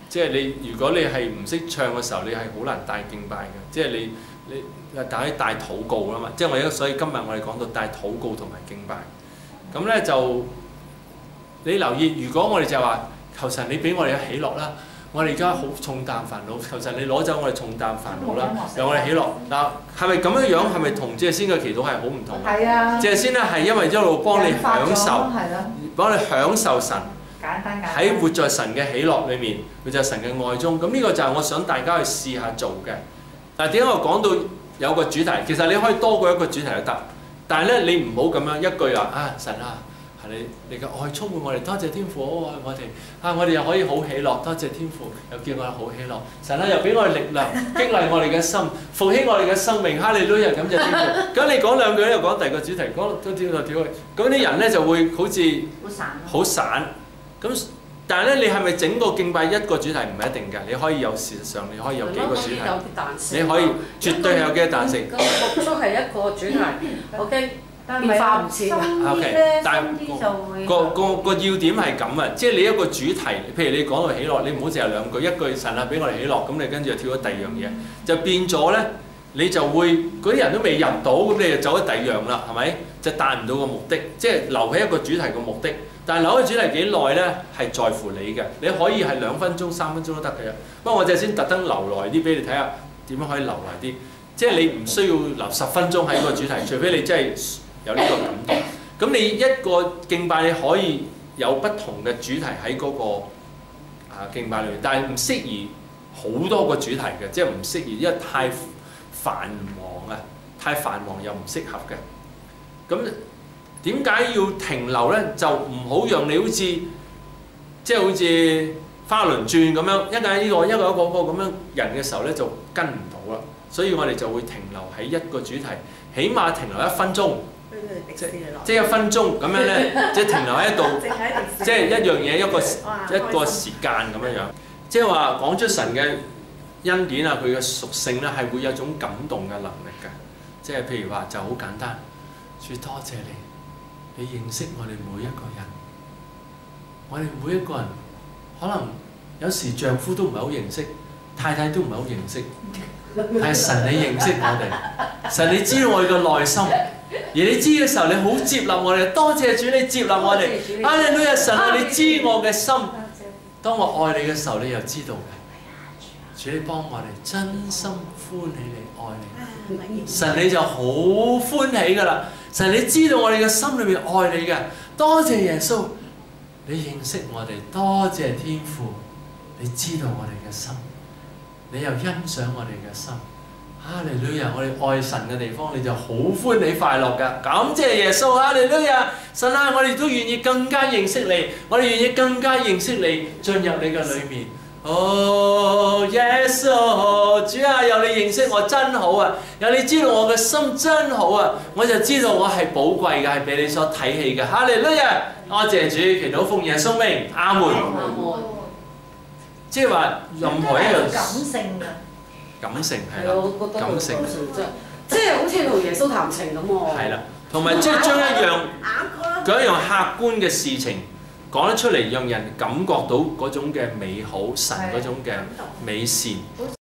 Speaker 1: 即係你如果你係唔識唱嘅時候，你係好難帶敬拜嘅。即係你你帶帶禱告啦嘛。即係我而家所以今日我哋講到帶禱告同埋敬拜。咁咧就你留意，如果我哋就話求神你俾我哋嘅喜樂啦。我哋而家好重擔煩惱，求神你攞走我哋重擔煩惱啦，讓我哋喜樂。嗱，係咪咁樣樣？係咪同謝先嘅祈禱係好唔同？
Speaker 5: 係啊。
Speaker 1: 謝先咧係因為一路幫你享受，幫你享受神，
Speaker 5: 簡單簡單
Speaker 1: 喺活在神嘅喜樂裏面，活在神嘅愛中。咁呢個就係我想大家去試下做嘅。嗱，點解我講到有個主題？其實你可以多過一個主題都得，但係咧你唔好咁樣一句話啊神啊！你你嘅愛充滿我哋，多謝天父好愛我哋啊！我哋又可以好喜樂，多謝天父又叫我哋好喜樂。神啊，又俾我哋力量，激勵我哋嘅心，復興我哋嘅生命。哈利路亞，感謝天父。咁你講兩句又講第二個主題，講都跳來跳去，咁啲人咧就會好似
Speaker 5: 好散，
Speaker 1: 好散。咁但係咧，你係咪整個敬拜一個主題唔係一定㗎？你可以有事實上，你可以有幾個主題，你可以絕對係有幾個彈性。
Speaker 2: 個目標係一個主題 ，OK。變化唔似
Speaker 5: 啊
Speaker 1: ，OK， 但係個個個要點係咁啊，即係你一個主題，譬如你講到喜樂，你唔好淨係兩句，一句神啊俾我哋喜樂，咁你跟住就跳咗第二樣嘢，就變咗咧，你就會嗰啲人都未入到，咁你就走咗第二樣啦，係咪？就達唔到個目的，即係留喺一個主題個目的。但係留喺主題幾耐咧，係在乎你嘅，你可以係兩分鐘、三分鐘都得嘅。不過我就先特登留耐啲俾你睇下點樣可以留耐啲，即係你唔需要留十分鐘喺個主題，除非你真係有呢個感動，咁你一個敬拜你可以有不同嘅主題喺嗰個啊敬拜裏面，但係唔適宜好多個主題嘅，即係唔適宜，因為太繁忙啊，太繁忙又唔適合嘅。咁點解要停留咧？就唔好讓你好似即係好似花輪轉咁樣，一陣呢個一個一個個咁樣人嘅時候咧，就跟唔到啦。所以我哋就會停留喺一個主題，起碼停留一分鐘。即即一分鐘咁樣咧，即係停留喺度，即係一樣嘢一個一個時間咁樣樣。即係話講出神嘅恩典啊，佢嘅屬性咧係會有種感動嘅能力嘅。即係譬如話就好簡單，主多謝你，你認識我哋每一個人，我哋每一個人可能有時丈夫都唔係好認識，太太都唔係好認識，但係神你認識我哋，神你知道我哋嘅內心。而你知嘅時候，你好接納我哋，多謝主你接納我哋。啊，你女日神啊，你知我嘅心。當我愛你嘅時候，你又知道嘅。主你幫我哋，真心歡喜你愛你。神你就好歡喜㗎啦。神你知道我哋嘅心裏面愛你嘅，多謝耶穌，你認識我哋，多謝天父，你知道我哋嘅心，你又欣賞我哋嘅心。哈利路亞！我哋愛神嘅地方，你就好歡喜快樂㗎。感謝耶穌，哈利路亞！神啊，我哋都願意更加認識你，我哋願意更加認識你，進入你嘅裏面。哦，耶穌，主啊，有你認識我真好啊！有你知道我嘅心真好啊！我就知道我係寶貴嘅，係俾你所睇起嘅。哈利路亞！多謝主，祈禱奉耶穌名，阿門。
Speaker 2: 阿門。
Speaker 1: 即係話任何一樣
Speaker 5: 感性嘅。
Speaker 1: 感性係啦，感性
Speaker 2: 即係好似同耶穌談情咁喎。
Speaker 1: 係啦，同埋即係將一樣嗰一樣客觀嘅事情講得出嚟，讓人感覺到嗰種嘅美好，神嗰種嘅美善。